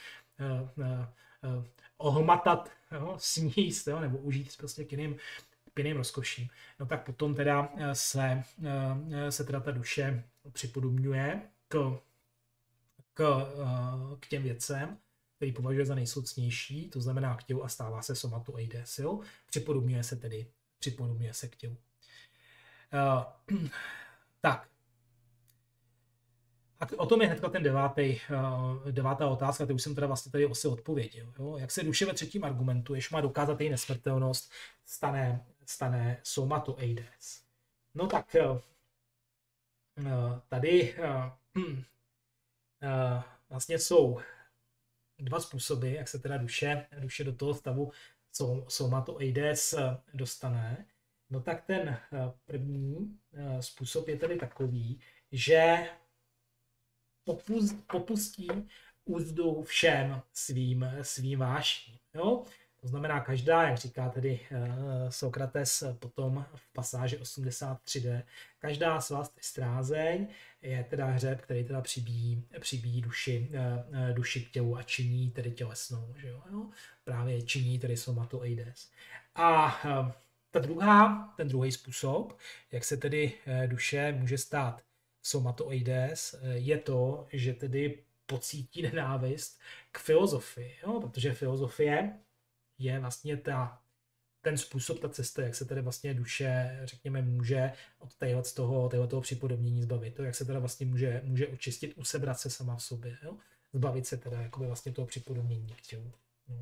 ohmatat, jo, sníst, jo, nebo užít prostě k jiným, k jiným rozkoším. No tak potom teda se, se teda ta duše připodobňuje k, k, k těm věcem, který považuje za nejsoucnější, to znamená k tělu a stává se somatoeides. Připodobňuje se tedy, připodobňuje se k tělu. Uh, tak. A o tom je hnedka ten devátý, uh, devátá otázka, ty už jsem teda vlastně tady asi odpověděl. Jo? Jak se duše ve třetím argumentu, jež má dokázat její nesmrtelnost, stane, stane somatoeides. No tak uh, tady uh, uh, vlastně jsou dva způsoby, jak se teda duše, duše do toho stavu somatoeides dostane. No tak ten první způsob je tedy takový, že popustí úzdu všem svým, svým vášním. Jo? To znamená každá, jak říká tedy Sokrates potom v pasáži osmdesát tři D, každá slast i strázeň je teda hřeb, který teda přibíjí, přibíjí duši, duši k tělu a činí tedy tělesnou. Že jo? Právě činí tedy somatoeides. A ta druhá, ten druhý způsob, jak se tedy duše může stát somatoeides, je to, že tedy pocítí nenávist k filozofii, jo? Protože filozofie je vlastně ta, ten způsob, ta cesta, jak se tedy vlastně duše, řekněme, může od téhle z toho, toho připodobnění zbavit, to, jak se teda vlastně může, může očistit, usebrat se sama v sobě, jo? Zbavit se teda jakoby vlastně toho připodobnění k tělu. No.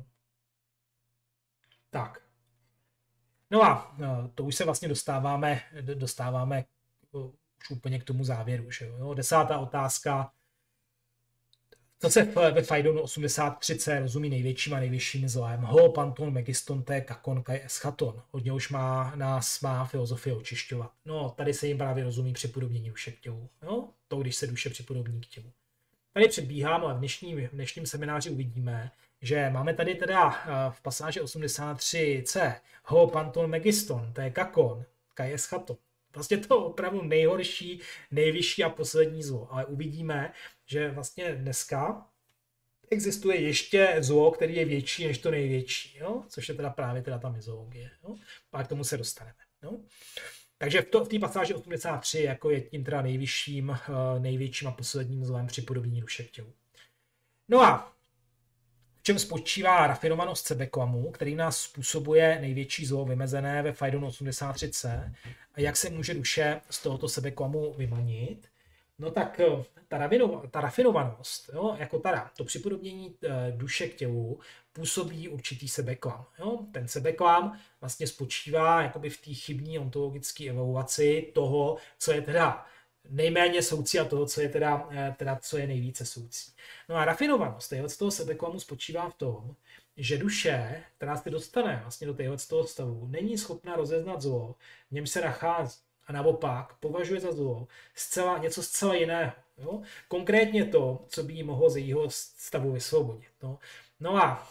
Tak. No a to už se vlastně dostáváme, dostáváme už úplně k tomu závěru. Že jo? Desátá otázka. Co se ve Phaidonu osmdesát tři c rozumí největším a nejvyšším zlem? Ho, Panton, Megiston, T, Kakon, Kai, Eschaton. Hodně už má, nás má filozofie očišťovat. No, tady se jim právě rozumí připodobnění duše k tělu. No, to, když se duše připodobní k tělu. Tady předbíhám, ale v dnešním, v dnešním semináři uvidíme, že máme tady teda v pasáži osmdesát tři c Ho, Panton, Megiston, T, Kakon, Kai, Eschaton. Vlastně to opravdu nejhorší, nejvyšší a poslední zlo. Ale uvidíme, že vlastně dneska existuje ještě zlo, který je větší než to největší, jo? Což je teda právě teda ta myzologie. Jo? A k tomu se dostaneme. Jo? Takže v, to, v té pasáži osmdesát tři jako je tím teda nejvyšším, největším a posledním zlem připodobnění duše k tělu. No a v čem spočívá rafinovanost sebeklamu, který nás způsobuje největší zlo vymezené ve Phaidonu osmdesát tři c, a jak se může duše z tohoto sebeklamu vymanit? No tak ta, ravino, ta rafinovanost, jo, jako teda to připodobnění duše k tělu působí určitý sebeklam. Jo? Ten sebeklam vlastně spočívá jakoby v té chybní ontologické evaluaci toho, co je teda nejméně soucí a toho, co je teda, teda co je nejvíce soucí. No a rafinovanost z toho sebeklamu spočívá v tom, že duše, která se dostane vlastně do téhle z toho stavu, není schopna rozeznat zlo, v něm se nachází. A naopak považuje za zlo zcela, něco zcela jiného. Jo? Konkrétně to, co by jí mohlo z jejího stavu vysvobodit. No, no a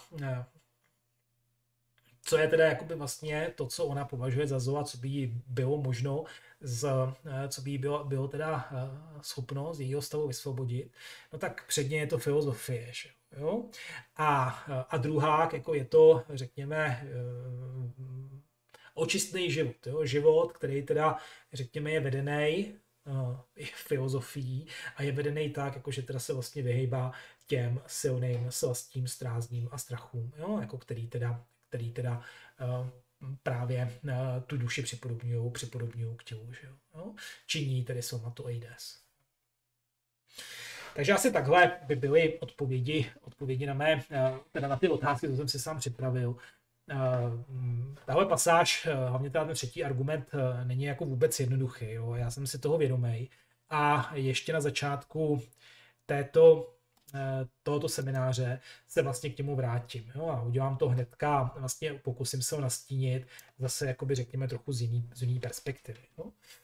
co je teda jakoby vlastně to, co ona považuje za zlo a co by jí bylo možno, z, co by jí bylo, bylo teda schopno z jejího stavu vysvobodit, no tak předně je to filozofie. Že? Jo? A, a druhá, jako je to, řekněme, očistný život. Jo? Život, který teda, řekněme, je vedený uh, filozofií a je vedený tak, jako že teda se vlastně vyhejbá těm silným slastím, strázním a strachům, jo? Jako který teda, který teda uh, právě uh, tu duši připodobňují připodobňují k tělu. Že jo? Činí tedy somatoides. Takže asi takhle by byly odpovědi, odpovědi na mé, teda na ty otázky, co jsem si sám připravil. Tahle pasáž, hlavně ten třetí argument, není jako vůbec jednoduchý. Jo? Já jsem si toho vědomý. A ještě na začátku této, tohoto semináře se vlastně k němu vrátím. Jo? A udělám to hnedka, vlastně pokusím se ho nastínit zase, jakoby řekněme, trochu z jiný, z jiný perspektivy. Jo?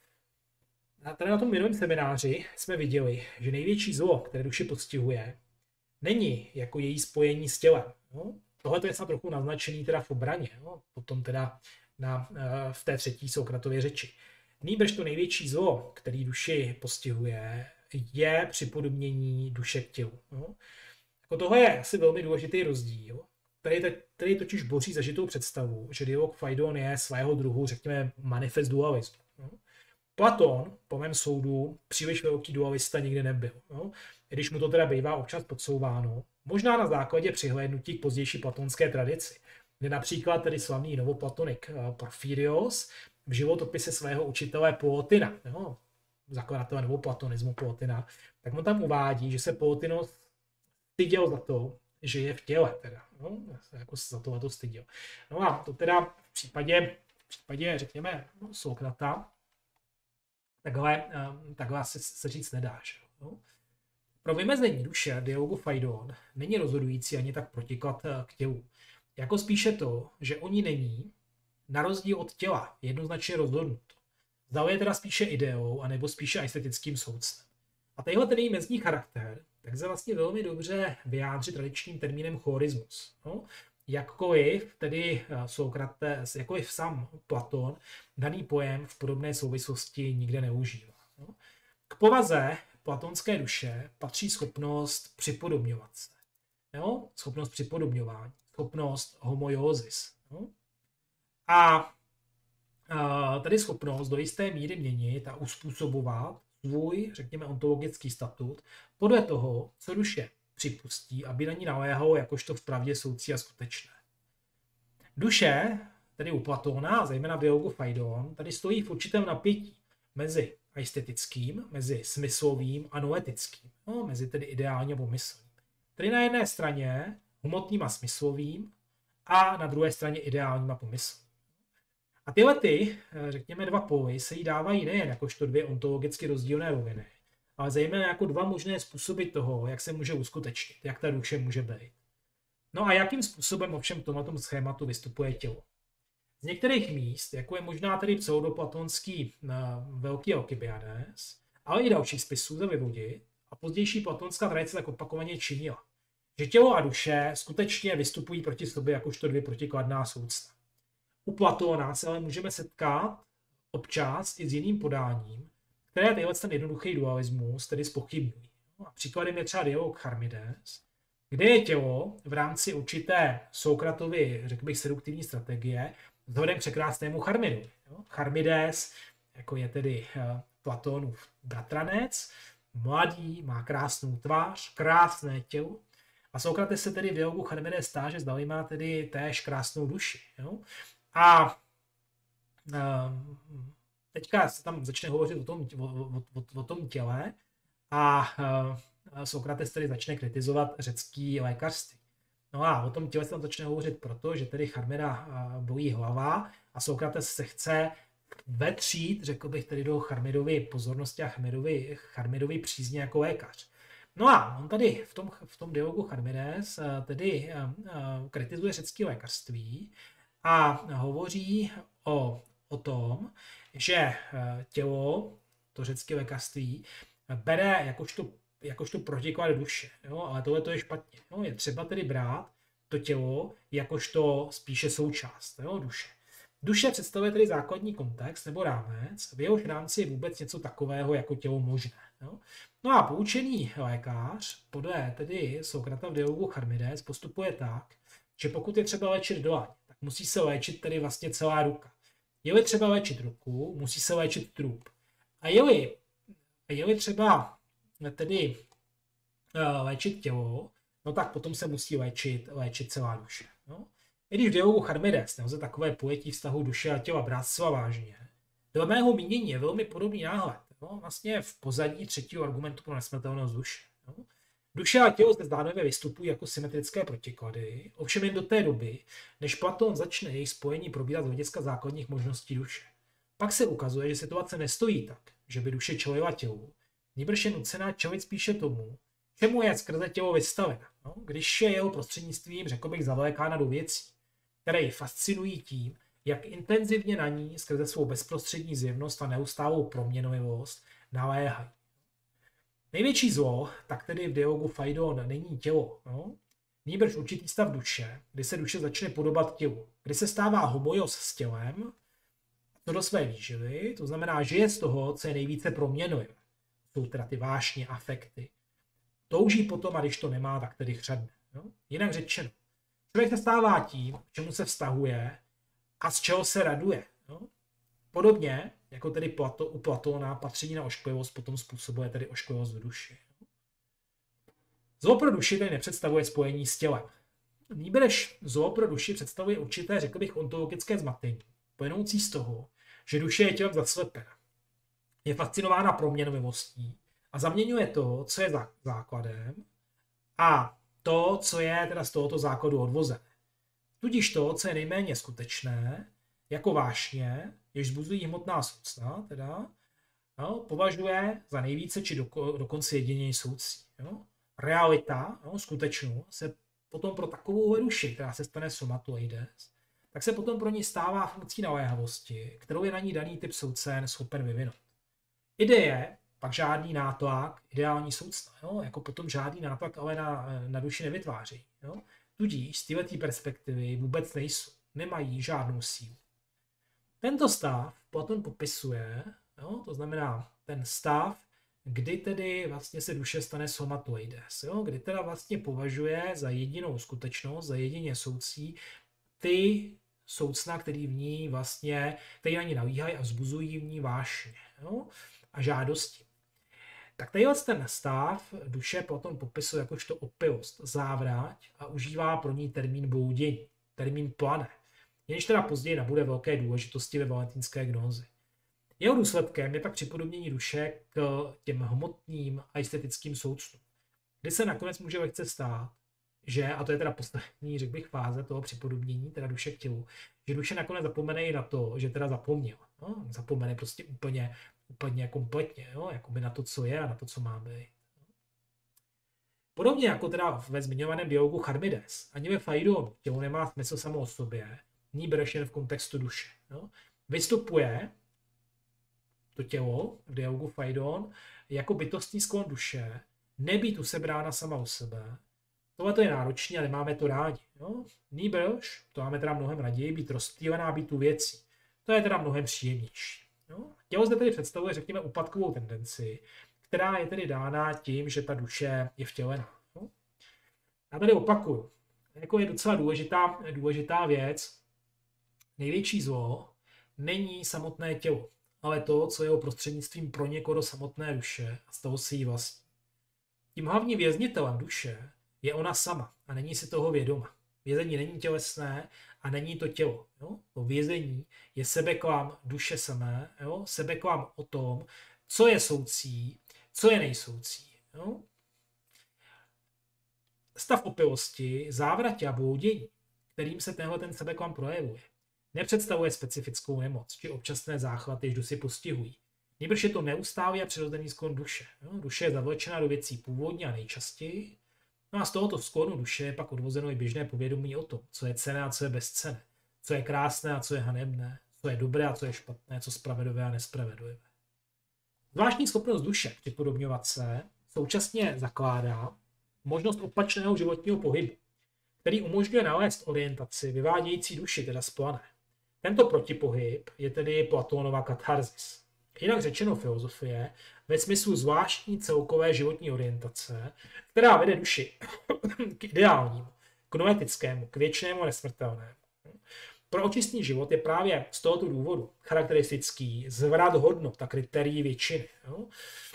A tady na tom minulém semináři jsme viděli, že největší zlo, které duši postihuje, není jako její spojení s tělem. Jo? Tohle je snad trochu naznačený teda v obraně, jo? Potom teda na, v té třetí Sokratově řeči. Nýbrž to největší zlo, který duši postihuje, je připodobnění duše k tělu. Jo? Jako tohle je asi velmi důležitý rozdíl, který, který totiž boří zažitou představu, že dialog Phaidon je svého druhu, řekněme, manifest dualismu. Jo? Platon, po mém soudu, příliš velký dualista nikdy nebyl. Jo? I když mu to teda bývá občas podsouváno, možná na základě přihlédnutí k pozdější platonské tradici, kde například tedy slavný novoplatonik Porfírios v životopise svého učitele Plotina, jo? Zakladatele novoplatonismu Plotina, tak mu tam uvádí, že se Plotinos styděl za to, že je v těle, teda, jo? Jako za tohle to styděl. No a to teda v případě, v případě řekněme, Sokrata, takhle, takhle se, se říct nedá. Že? Pro vymezení duše dialogu Phaidon není rozhodující ani tak protiklad k tělu. Jako spíše to, že o ní není, na rozdíl od těla, jednoznačně rozhodnuto. Zdalo je teda spíše ideou, anebo spíše estetickým soudcem. A tenhle ten její mezní charakter, tak se vlastně velmi dobře vyjádří tradičním termínem chorismus. No? Jakkoliv tedy Sokrates, jakkoliv sám Platon daný pojem v podobné souvislosti nikde neužívá. No? K povaze platonské duše patří schopnost připodobňovat se. Jo? Schopnost připodobňování, schopnost homoiózis. No? A, a tady schopnost do jisté míry měnit a uspůsobovat svůj, řekněme, ontologický statut podle toho, co duše připustí, aby na ní naléhalo jakožto v pravdě soucí a skutečné. Duše, tedy u Platóna, zejména v dialogu Faidon, tady stojí v určitém napětí mezi aestetickým, mezi smyslovým a noetickým, no, mezi tedy ideálním a pomyslným. Tedy na jedné straně hmotným a smyslovým a na druhé straně ideálním a pomyslným. A tyhle ty, řekněme, dva póly se jí dávají nejen jakožto dvě ontologicky rozdílné roviny, ale zejména jako dva možné způsoby toho, jak se může uskutečnit, jak ta duše může být. No a jakým způsobem ovšem v tomto schématu vystupuje tělo. Z některých míst, jako je možná tedy pseudoplatonský uh, velký Alkibiades, ale i dalších spisů za vyvodit, a pozdější platonská tradice tak opakovaně činila, že tělo a duše skutečně vystupují proti sobě jakožto dvě protikladná soucna. U Platóna se ale můžeme setkat občas i s jiným podáním, které tyhle ten jednoduchý dualismus tedy zpochybňují. No a příkladem je třeba dialog Charmides, kde je tělo v rámci určité Sokratovy, řekl bych, seduktivní strategie vzhledem k překrásnému Charmidovi. Charmides, jako je tedy Platónův bratranec, mladý, má krásnou tvář, krásné tělo. A Sokrates se tedy v dialogu Charmides stáže, zdali má tedy též krásnou duši. Jo? A, a teďka se tam začne hovořit o tom, o, o, o tom těle a, a Sokrates tedy začne kritizovat řecký lékařství. No a o tom těle se tam začne hovořit proto, že tedy Charmida bolí hlava a Sokrates se chce vetřít, řekl bych tedy do Charmidovy pozornosti a Charmidovy, Charmidovy přízně jako lékař. No a on tady v tom, v tom dialogu Charmides tedy kritizuje řecké lékařství a hovoří o, o tom, že tělo, to řecké lékařství, bere jakožto, jakožto protiklad duše. Jo? Ale tohle to je špatně. Jo? Je třeba tedy brát to tělo jakožto spíše součást, jo? Duše. Duše představuje tedy základní kontext nebo rámec, v jehož rámci je vůbec něco takového jako tělo možné. Jo? No a poučený lékař podle tedy Sokrata v dialogu Charmides postupuje tak, že pokud je třeba léčit dlaň, tak musí se léčit tedy vlastně celá ruka. Je-li třeba léčit ruku, musí se léčit trup. A je-li, je-li třeba tedy uh, léčit tělo, no tak potom se musí léčit, léčit celá duše. No? I když v dialogu Charmides nelze takové pojetí vztahu duše a těla brát zcela vážně, dle mého mínění je velmi podobný náhled. No? Vlastně v pozadí třetího argumentu pro nesmrtelnost duše. No? Duše a tělo zde zdánlivě vystupují jako symetrické protiklady, ovšem jen do té doby, než Platón začne jejich spojení probírat z hlediska základních možností duše. Pak se ukazuje, že situace nestojí tak, že by duše čelila tělu, nýbrž je nucená čelit spíše tomu, čemu je skrze tělo vystavena, no? Když je jeho prostřednictvím, řekl bych, zavlékána do věcí, které ji fascinují tím, jak intenzivně na ní skrze svou bezprostřední zjevnost a neustálou proměnlivost naléhají. Největší zlo, tak tedy v dialogu Faidon není tělo, no? Nýbrž určitý stav duše, kdy se duše začne podobat tělu, kdy se stává homojos s tělem, to do své výživy, to znamená, že je z toho, co je nejvíce proměnlivé. Jsou teda ty vášně, afekty. Touží potom, a když to nemá, tak tedy chřadne. No? Jinak řečeno, člověk se stává tím, k čemu se vztahuje a z čeho se raduje. No? Podobně, jako tedy Plato, u Platóna, patření na ošklivost potom způsobuje tedy ošklivost v duši. Zlo pro duši tedy nepředstavuje spojení s tělem. Nýbrž zlo pro duši představuje určité, řekl bych, ontologické zmatení, plynoucí z toho, že duše je tělem zaslepena. Je fascinována proměnlivostí a zaměňuje to, co je základem, a to, co je teda z tohoto základu odvozené. Tudíž to, co je nejméně skutečné, jako vášně, jež vzbuzují hmotná soucna, teda, no, považuje za nejvíce či doko, dokonce jedině soucí. Jo. Realita, no, skutečnou, se potom pro takovou duši, která se stane somatoides, tak se potom pro ní stává funkcí naléhavosti, kterou je na ní daný typ soucen schopen vyvinout. Ideje, pak žádný nátlak, ideální soucna, jo, jako potom žádný nátlak ale na, na duši nevytváří. Jo. Tudíž z této perspektivy vůbec nejsou, nemají žádnou sílu. Tento stav Platon popisuje, jo, to znamená ten stav, kdy tedy vlastně se duše stane somatoides, jo, kdy teda vlastně považuje za jedinou skutečnost, za jedině soucí ty soucna, který v ní vlastně, který na ní navíhají a vzbuzují v ní vášně, jo, a žádosti. Tak tadyhle ten stav duše potom popisuje jakožto opilost, závrať a užívá pro ní termín bloudění, termín plané, jenž teda později nabude velké důležitosti ve valentínské gnózi. Jeho důsledkem je pak připodobnění duše k těm hmotným a estetickým souctům, kdy se nakonec může lehce stát, že, a to je teda poslední, řekl bych, fáze toho připodobnění, teda duše k tělu, že duše nakonec zapomene i na to, že teda zapomněl. No? Zapomene prostě úplně, úplně kompletně, jo? Jakoby na to, co je a na to, co má být. Podobně jako teda ve zmiňovaném dialogu Charmides, ani ve Faidonu tělo nemá smysl samo o sobě, nýbrž jen v kontextu duše. Jo? Vystupuje to tělo v dialogu Faidon jako bytostný sklon duše, nebýt usebrána sama o sebe. Tohle to je náročné a nemáme to rádi. Jo? Nýbrž, to máme teda mnohem raději, být rozptýlená, být tu věcí. To je teda mnohem příjemnější. Jo? Tělo zde tedy představuje, řekněme, úpadkovou tendenci, která je tedy dána tím, že ta duše je vtělená. Jo? Já tady opakuju. Jako je docela důležitá, důležitá věc. Největší zlo není samotné tělo, ale to, co jeho prostřednictvím proniklo do samotné duše a stalo si jí vlastní. Tím hlavním věznitelem duše je ona sama a není si toho vědoma. Vězení není tělesné a není to tělo. Jo? To vězení je sebeklam duše samé, jo? Sebeklam o tom, co je soucí, co je nejsoucí. Jo? Stav opilosti, závratě a bloudění, kterým se tenhle ten sebeklam projevuje, nepředstavuje specifickou nemoc či občasné záchvaty, jež duši postihují. Nýbrž je to neustálý a přirozený sklon duše. Jo? Duše je zavlečena do věcí původně a nejčastěji. No a z tohoto sklonu duše je pak odvozeno i běžné povědomí o tom, co je cenné a co je bezcenné, co je krásné a co je hanebné, co je dobré a co je špatné, co spravedlivé a nespravedlivé. Zvláštní schopnost duše připodobňovat se současně zakládá možnost opačného životního pohybu, který umožňuje nalézt orientaci vyvádějící duši, teda z plané. Tento protipohyb je tedy Platónova katarzis. Jinak řečeno filozofie ve smyslu zvláštní celkové životní orientace, která vede duši k ideálnímu, k noetickému, k věčnému a nesmrtelnému. Pro očistný život je právě z tohoto důvodu charakteristický zvrat hodnot a kritérií většiny. Jo?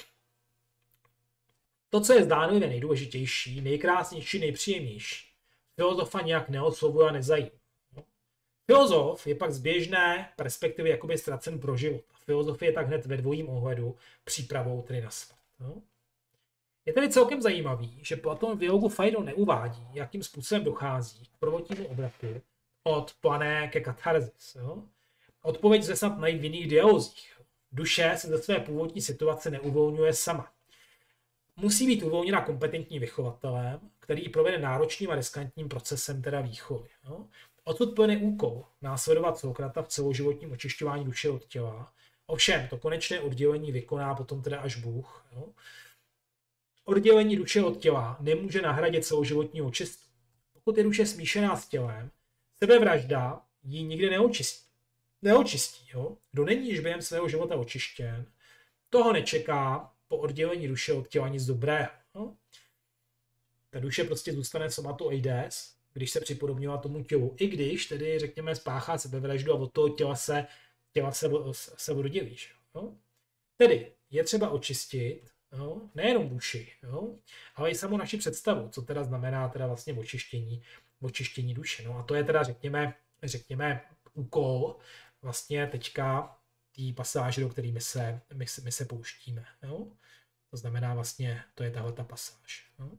To, co je zdánlivě nejdůležitější, nejkrásnější, nejpříjemnější, filozofa nějak neoslovuje a nezajímá. Filozof je pak z běžné perspektivy jakoby ztracen pro život. Filozofie je tak hned ve dvojím ohledu přípravou tedy na smrt. No. Je tedy celkem zajímavý, že Platón v dialogu Faidon neuvádí, jakým způsobem dochází k prvotnímu obratu od plané ke katarzis. Jo. Odpověď se snad najít v jiných dialozích. Duše se ze své původní situace neuvolňuje sama. Musí být uvolněna kompetentním vychovatelem, který provede náročným a riskantním procesem teda výchovy. Jo. Odsud plyne úkol následovat Sokrata v celoživotním očišťování duše od těla. Ovšem, to konečné oddělení vykoná potom teda až Bůh. Jo. Oddělení duše od těla nemůže nahradit celoživotní očistu. Pokud je duše smíšená s tělem, sebevražda ji nikdy neočistí. Neočistí. Jo. Kdo není již během svého života očištěn, toho nečeká po oddělení duše od těla nic dobrého. Jo. Ta duše prostě zůstane somatu eides, když se připodobňuje tomu tělu, i když tedy, řekněme, spáchá sebevraždu a od toho těla se, těla se, se oddělí. Jo? Tedy je třeba očistit, jo? Nejenom duši, jo? Ale i samou naši představu, co teda znamená teda vlastně očištění, očištění duše. No a to je teda, řekněme, řekněme úkol vlastně teďka té pasáže, do které my se, my, my se pouštíme. Jo? To znamená vlastně, to je tahle ta pasáž. Jo?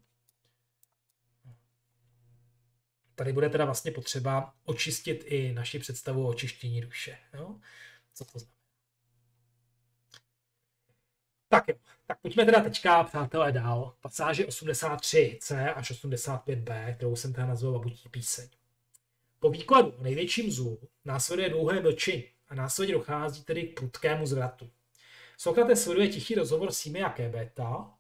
Tady bude teda vlastně potřeba očistit i naši představu o očištění duše. Jo? Co to znamená? Tak jo, tak pojďme teda teďka, přátelé, dál. Pasáže osmdesát tři c až osmdesát pět b, kterou jsem teda nazval Labutí píseň. Po výkladu o největším zlu následuje dlouhé mlčení a následně dochází tedy k prudkému zvratu. Sokrates sleduje tichý rozhovor s Jimi a Kébeta,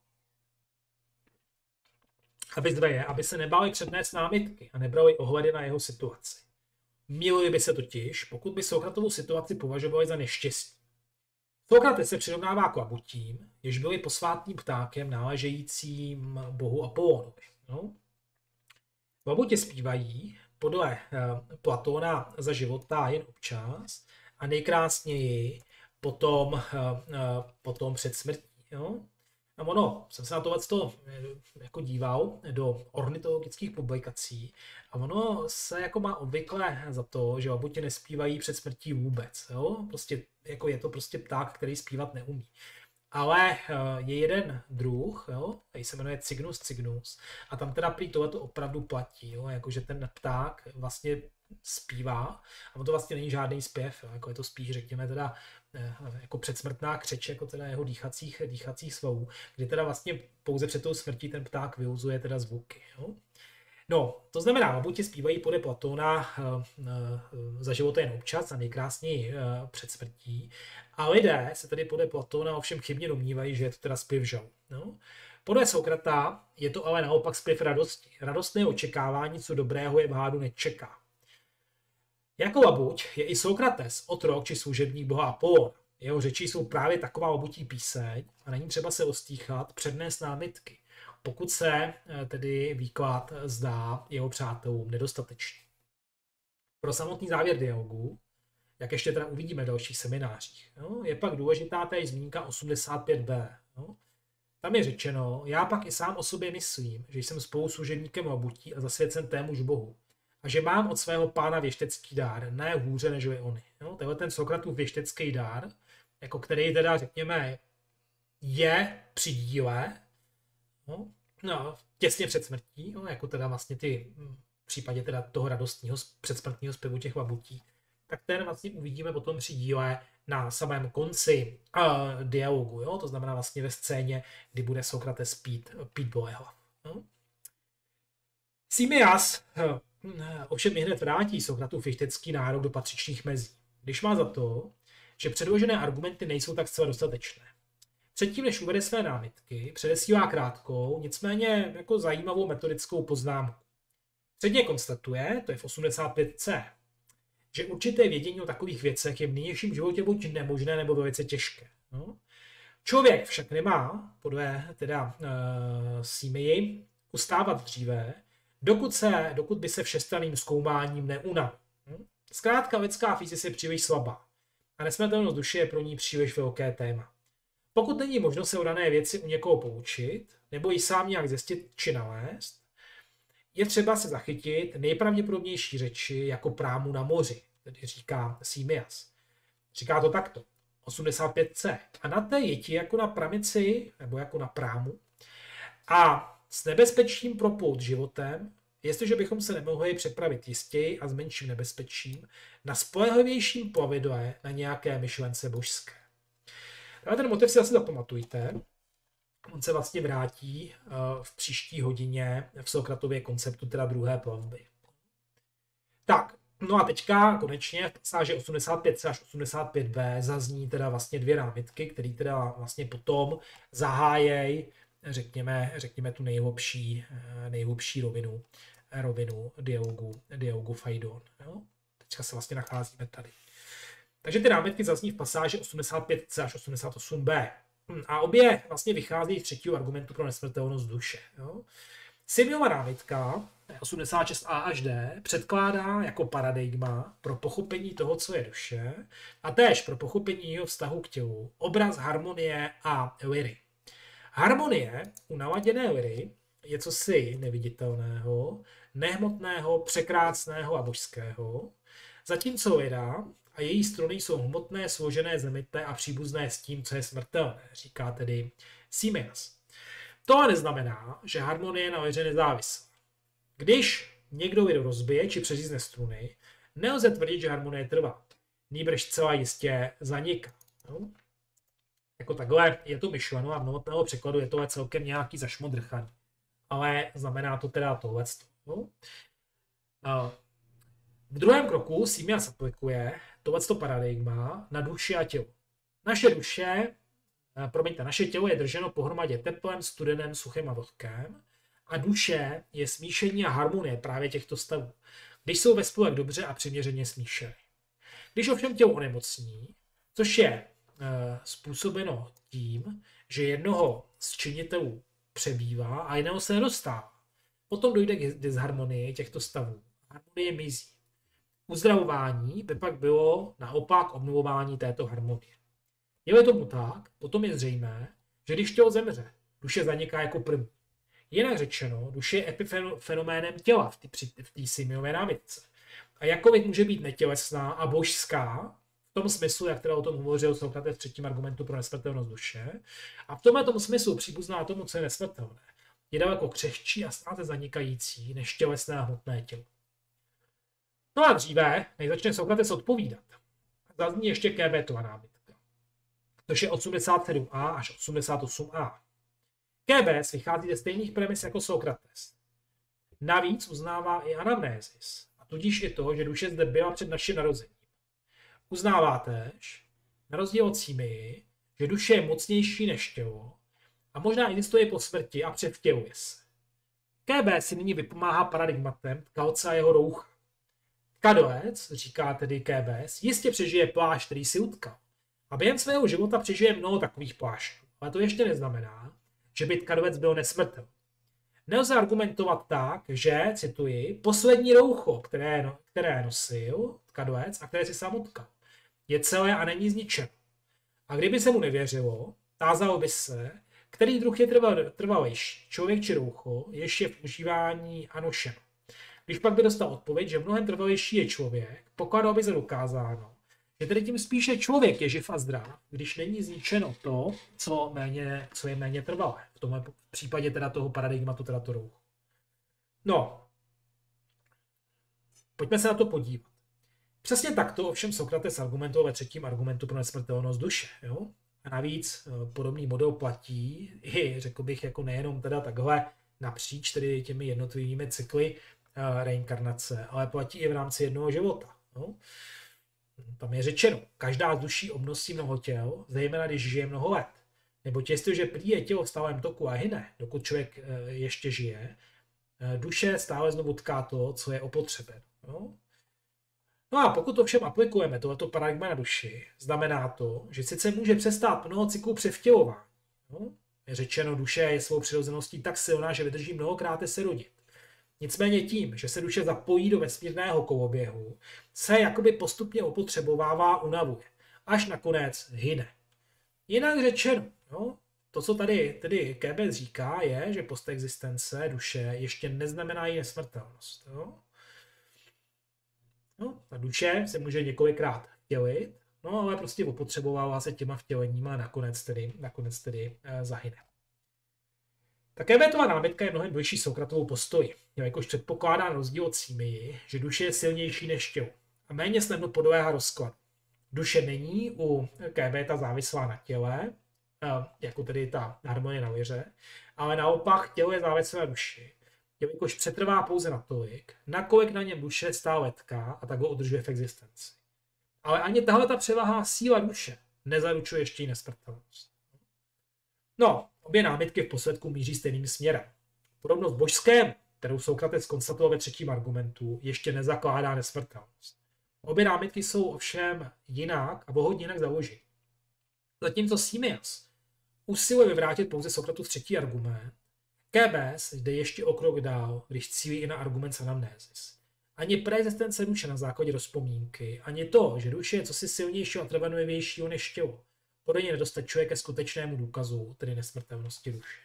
aby zdroje, aby se nebáli přednést námitky a nebrali ohledy na jeho situaci. Mýlili by se totiž, pokud by Sokratovu situaci považovali za neštěstí. Sokrates se přirovnává k labutím, jež byli posvátným ptákem náležejícím bohu Apollonovi. No. Labutě zpívají podle eh, Platóna za života jen občas a nejkrásněji potom, eh, potom před smrtí. Jo. A ono, jsem se na tohle jako díval do ornitologických publikací a ono se jako má obvykle za to, že labuti nespívají před smrtí vůbec. Jo? Prostě, jako je to prostě pták, který zpívat neumí. Ale je jeden druh, jo, který se jmenuje Cygnus cygnus a tam teda prý tohleto opravdu platí, jo, jakože ten pták vlastně zpívá a to vlastně není žádný zpěv, jo, jako je to spíš, řekněme teda, jako předsmrtná křeč, jako teda jeho dýchacích, dýchacích svalů, kdy teda vlastně pouze před tou smrtí ten pták vyuzuje teda zvuky, jo. No, to znamená, labuti zpívají podle Platóna za života jen občas a nejkrásněji před smrtí. A lidé se tedy podle Platóna ovšem chybně domnívají, že je to teda zpěv žalu. No. Podle Sokrata je to ale naopak zpěv radosti. Radostné očekávání, co dobrého je v hádu nečeká. Jako labuť je i Sokrates, otrok či služebník boha Apolona. Jeho řeči jsou právě taková labutí píseň a není třeba se ostýchat přednést námitky, pokud se tedy výklad zdá jeho přátelům nedostatečný. Pro samotný závěr dialogu, jak ještě teda uvidíme v dalších seminářích, jo, je pak důležitá též zmínka osmdesát pět bé. Jo. Tam je řečeno, já pak i sám o sobě myslím, že jsem spolusužebníkem labutí a zasvěcen témuž bohu. A že mám od svého pána věštecký dár, ne hůře než oni. Jo. Tenhle ten Sokratův věštecký dár, jako který teda řekněme je při díle, no, no, těsně před smrtí, no, jako teda vlastně ty v případě teda toho radostního předsmrtního zpěvu těch labutí, tak ten vlastně uvidíme potom při díle na samém konci uh, dialogu, jo? To znamená vlastně ve scéně, kdy bude Sokrates pít, pít bolehlav. No? Simmias uh, ovšem i hned vrátí Sokratův fištecký nárok do patřičných mezí, když má za to, že předložené argumenty nejsou tak zcela dostatečné. Předtím, než uvede své námitky, předesílá krátkou, nicméně jako zajímavou metodickou poznámku. Předně konstatuje, to je v osmdesát pět cé, že určité vědění o takových věcech je v nynějším životě buď nemožné, nebo velice těžké. No. Člověk však nemá, podle teda uh, Simii, ustávat dříve, dokud, se, dokud by se všestranným zkoumáním neunal. Hm? Zkrátka lidská fyzika je příliš slabá a nesmrtelnost duše je pro ní příliš velké téma. Pokud není možno se o dané věci u někoho poučit, nebo ji sám nějak zjistit či nalézt, je třeba se zachytit nejpravděpodobnější řeči jako prámu na moři, tedy říká Simmias. Říká to takto, osmdesát pět cé. A na té jeti jako na pramici, nebo jako na prámu, a s nebezpečím proplout životem, jestliže bychom se nemohli přepravit jistěji a s menším nebezpečím, na spolehlivějším plavidle na nějaké myšlence božské. Ale ten motiv si asi zapamatujte. On se vlastně vrátí uh, v příští hodině v Sokratově konceptu teda druhé plavby. Tak, no a teďka konečně v pasáži osmdesát pět cé až osmdesát pět bé zazní teda vlastně dvě námitky, které teda vlastně potom zahájejí, řekněme, řekněme tu nejhlubší, nejhlubší rovinu, rovinu dialogu, dialogu Faidon. Jo? Teďka se vlastně nacházíme tady. Takže ty námitky zazní v pasáži osmdesát pět cé až osmdesát osm bé. A obě vlastně vychází z třetího argumentu pro nesmrtelnost duše. Jo? Simiova námitka, osmdesát šest á až dé, předkládá jako paradigma pro pochopení toho, co je duše, a též pro pochopení jeho vztahu k tělu, obraz harmonie a liry. Harmonie u naladěné liry je cosi neviditelného, nehmotného, překrásného a božského, zatímco lira a její struny jsou hmotné, složené, zemité a příbuzné s tím, co je smrtelné, říká tedy Simmias. To ale neznamená, že harmonie na liře nezávislá. Když někdo liru rozbije či přeřízne struny, nelze tvrdit, že harmonie trvá. Nýbrž celá jistě zaniká. No? Jako takhle je to myšleno a v novotného překladu je tohle celkem nějaký zašmodrchaný. Ale znamená to teda tohle. No? V druhém kroku Simmias aplikuje tohleto paradigma na duši a tělo. Naše duše, promiňte, naše tělo je drženo pohromadě teplem, studenem, suchem a vlhkem a duše je smíšení a harmonie právě těchto stavů, když jsou ve spolek dobře a přiměřeně smíšeny. Když ovšem tělo onemocní, což je e, způsobeno tím, že jednoho z činitelů přebývá a jiného se nedostává, potom dojde k disharmonii těchto stavů. Harmonie mizí. Uzdravování by pak bylo naopak obnovování této harmonie. Je-li tomu tak, potom je zřejmé, že když tělo zemře, duše zaniká jako první. Jinak řečeno, duše je epifenoménem těla v té Simiové námitce. A jakověk může být netělesná a božská, v tom smyslu, jak teda o tom hovořil Sokrates v třetím argumentu pro nesmrtelnost duše, a v tomhle tom smyslu příbuzná tomu, co je nesmrtelné, je daleko křehčí a snáze zanikající než tělesné a hmotné tělo. No a dříve, než začne Sokrates odpovídat, zazní ještě Kébetova námitka, což je osmdesát sedm a až osmdesát osm a. Kébes vychází ze stejných premis jako Sokrates. Navíc uznává i anamnézis, a tudíž i to, že duše zde byla před naším narozením. Uznává též, na rozdíl od Simii, že duše je mocnější než tělo a možná existuje po smrti a převtěluje se. Kébes si nyní vypomáhá paradigmatem Tkalce a jeho roucha. Tkadoec, říká tedy Kébes, jistě přežije plášť, který si utkal. A během svého života přežije mnoho takových plášťů. Ale to ještě neznamená, že by Tkadovec byl nesmrtelný. Nelze argumentovat tak, že, cituji, poslední roucho, které, které nosil Tkadovec a které si sám utkal, je celé a není zničeno. A kdyby se mu nevěřilo, tázalo by se, který druh je trval, trvalejší, člověk či roucho, jež je v užívání a nošeno. Když pak by dostal odpověď, že mnohem trvalejší je člověk, pokládalo by se dokázáno, že tedy tím spíše člověk je živ a zdrav, když není zničeno to, co, méně, co je méně trvalé. V tomhle případě teda toho paradigmatu teda to roucho. No, pojďme se na to podívat. Přesně takto ovšem Sokrates argumentoval ve třetím argumentu pro nesmrtelnost duše. Jo? A navíc podobný model platí i, řekl bych, jako nejenom teda takhle napříč tedy těmi jednotlivými cykly uh, reinkarnace, ale platí i v rámci jednoho života. Jo? Tam je řečeno, každá z duší obnosí mnoho těl, zejména když žije mnoho let. Nebo jestliže prý je tělo v stálém toku a hyne, dokud člověk uh, ještě žije, uh, duše stále znovu tká to, co je opotřebeno. Jo? No a pokud to všem aplikujeme, tohleto paradigma na duši, znamená to, že sice může přestát mnoho cyklů převtělování. No? Je řečeno, duše je svou přirozeností tak silná, že vydrží mnohokrát se rodit. Nicméně tím, že se duše zapojí do vesmírného koloběhu, se jakoby postupně opotřebovává, unavuje, až nakonec hyne. Jinak řečeno, no, to, co tady tedy Kébes říká, je, že postexistence duše ještě neznamená její nesmrtelnost. Jo? No, ta duše se může několikrát vtělit, no ale prostě opotřebovává se těma vtěleníma a nakonec tedy, nakonec tedy e, zahyne. Také Kébetova námitka je mnohem bližší Sokratovou postoji, jakož předpokládá na rozdíl od Simii, že duše je silnější než tělo a méně snadno podléhá rozkladu. Duše není u Kébeta závislá na těle, e, jako tedy ta harmonie na liře, ale naopak tělo je závislé na duši. Jelikož přetrvá pouze natolik, nakolik na něm duše stále tká a tak ho udržuje v existenci. Ale ani tahle ta převaha síla duše nezaručuje ještě nesmrtelnost. No, obě námitky v posledku míří stejným směrem. Podobnost božskému, kterou Sokrates konstatoval ve třetím argumentu, ještě nezakládá nesmrtelnost. Obě námitky jsou ovšem jinak a vhodně jinak založeny. Zatímco Simias usiluje vyvrátit pouze Sokratův třetí argument, Kébes jde ještě o krok dál, když cílí i na argument z anamnézis. Ani preexistence duše na základě rozpomínky, ani to, že duše je cosi silnějšího a trvanlivějšího než tělo, podle něj nedostačuje ke skutečnému důkazu, tedy nesmrtelnosti duše.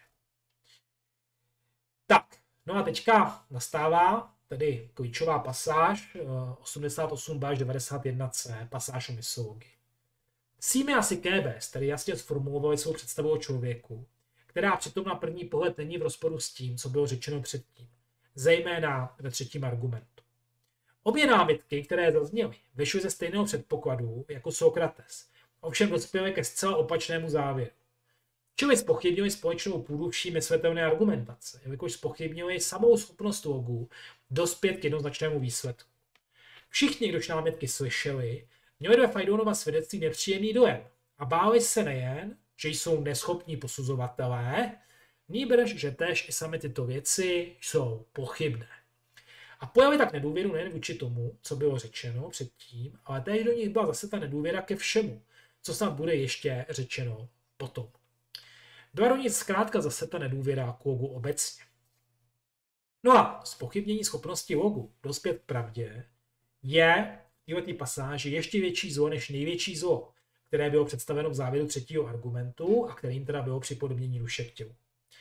Tak, no a teďka nastává tedy klíčová pasáž osmdesát osm až devadesát jedna c, pasáž o mysologii. Simias i Kébes tedy jasně sformulovali svou představu o člověku, která přitom na první pohled není v rozporu s tím, co bylo řečeno předtím, zejména ve třetím argumentu. Obě námitky, které zazněly, vyšly ze stejného předpokladu jako Sokrates, ovšem dospěly ke zcela opačnému závěru. Čili zpochybnili společnou půdu vší mysletelné argumentace, jelikož zpochybnili samou schopnost logu dospět k jednoznačnému výsledku. Všichni, kdož námitky slyšeli, měli ve Fajdonova svědectví nepříjemný dojem a báli se nejen, že jsou neschopní posuzovatelé, nýbrž, že též i sami tyto věci jsou pochybné. A pojali tak nedůvěru nejen vůči tomu, co bylo řečeno předtím, ale též do nich byla zase ta nedůvěra ke všemu, co snad bude ještě řečeno potom. Byla do nich zkrátka zase ta nedůvěra k logu obecně. No a zpochybnění schopnosti logu dospět k pravdě je v této pasáži ještě větší zlo než největší zlo, které bylo představeno v závěru třetího argumentu a kterým teda bylo připodobnění duše k tělu.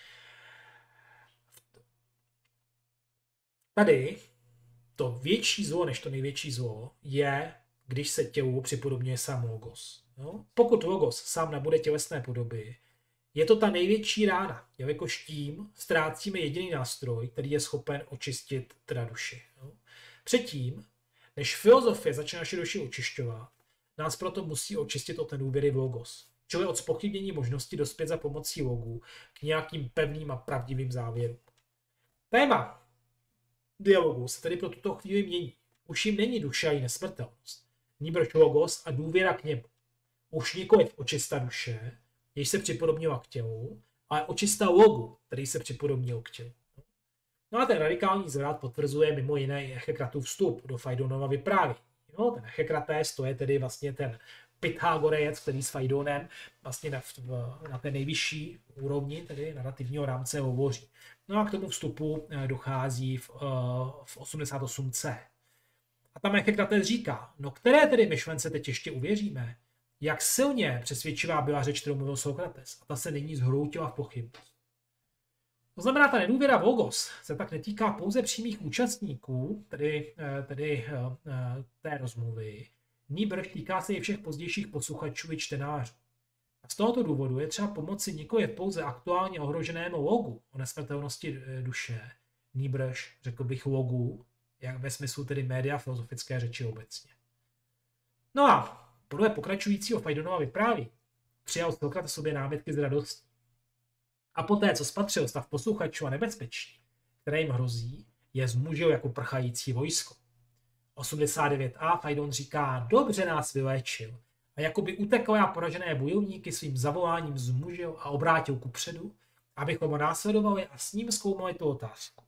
tady to větší zlo než to největší zlo je, když se tělu připodobňuje sám logos. Jo? Pokud logos sám nabude tělesné podoby, je to ta největší rána, jelikož tím ztrácíme jediný nástroj, který je schopen očistit teda duši. Jo? Předtím, než filozofie začne naši duši očišťovat, nás proto musí očistit od nedůvěry v logos, čili od zpochybnění možnosti dospět za pomocí logů k nějakým pevným a pravdivým závěrům. Téma dialogu se tedy pro tuto chvíli mění. Už jim není duše a její nesmrtelnost, nýbrž logos a důvěra k němu. Už nikoliv očista duše, jež se připodobnila k tělu, ale očista logu, který se připodobnil k tělu. No a ten radikální zvrat potvrzuje mimo jiné i Echekratův vstup do Fajdonova vyprávění. No, ten Echekrates, to je tedy vlastně ten Pythagorejec, který s Fajdonem vlastně na, na té nejvyšší úrovni, tedy narrativního rámce, hovoří. No a k tomu vstupu dochází v, v osmdesát osm C. A tam Echekrates říká, no které tedy myšlence teď ještě uvěříme? Jak silně přesvědčivá byla řeč, kterou mluvil Sokrates, a ta se nyní zhroutila v pochybnost. To znamená, ta nedůvěra v logos se tak netýká pouze přímých účastníků, tedy, tedy té rozmluvy, nýbrž týká se i všech pozdějších posluchačů i čtenářů. A z tohoto důvodu je třeba pomoci nikoli pouze aktuálně ohroženému logu o nesmrtelnosti duše, nýbrž, řekl bych, logu, jak ve smyslu tedy média filozofické řeči obecně. No a podle pokračujícího Fajdonova vyprávění přijal Sokrates sobě námitky z radosti. A poté, co spatřil stav posluchačů a nebezpečí, které jim hrozí, je zmužil jako prchající vojsko. osmdesát devět A Fajdon říká, dobře nás vyléčil a jakoby uteklé a poražené bojovníky svým zavoláním zmužil a obrátil kupředu, abychom ho následovali a s ním zkoumali tu otázku.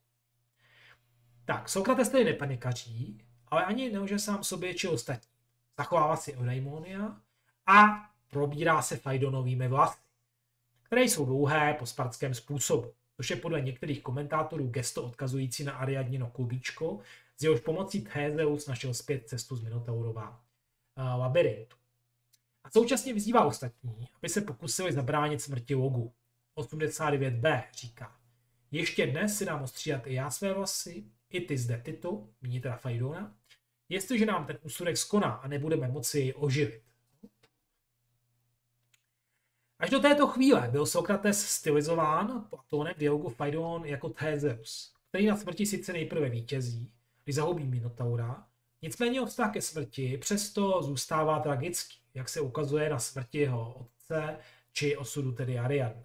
Tak, Sokrates tedy nepanikaří, ale ani nelže sám sobě či ostatní. Zachovává si eudaimonia a probírá se Fajdonovými vlasy, které jsou dlouhé po spartském způsobu, což je podle některých komentátorů gesto odkazující na Ariadnino klubíčko, s jehož pomocí Thézeus našel zpět cestu z Minotaurova uh, labirintu. A současně vyzývá ostatní, aby se pokusili zabránit smrti logu. osmdesát devět B říká, ještě dnes si dám ostříhat i já své vlasy, i ty zde tyto, míní teda Fajdona, jestliže nám ten úsudek skoná a nebudeme moci jej oživit. Až do této chvíle byl Sokrates stylizován Platónem v dialogu Fajdon jako Thézeus, který na smrti sice nejprve vítězí, když zahubí Minotaura, nicméně jeho vztah ke smrti přesto zůstává tragický, jak se ukazuje na smrti jeho otce či osudu tedy Ariadne.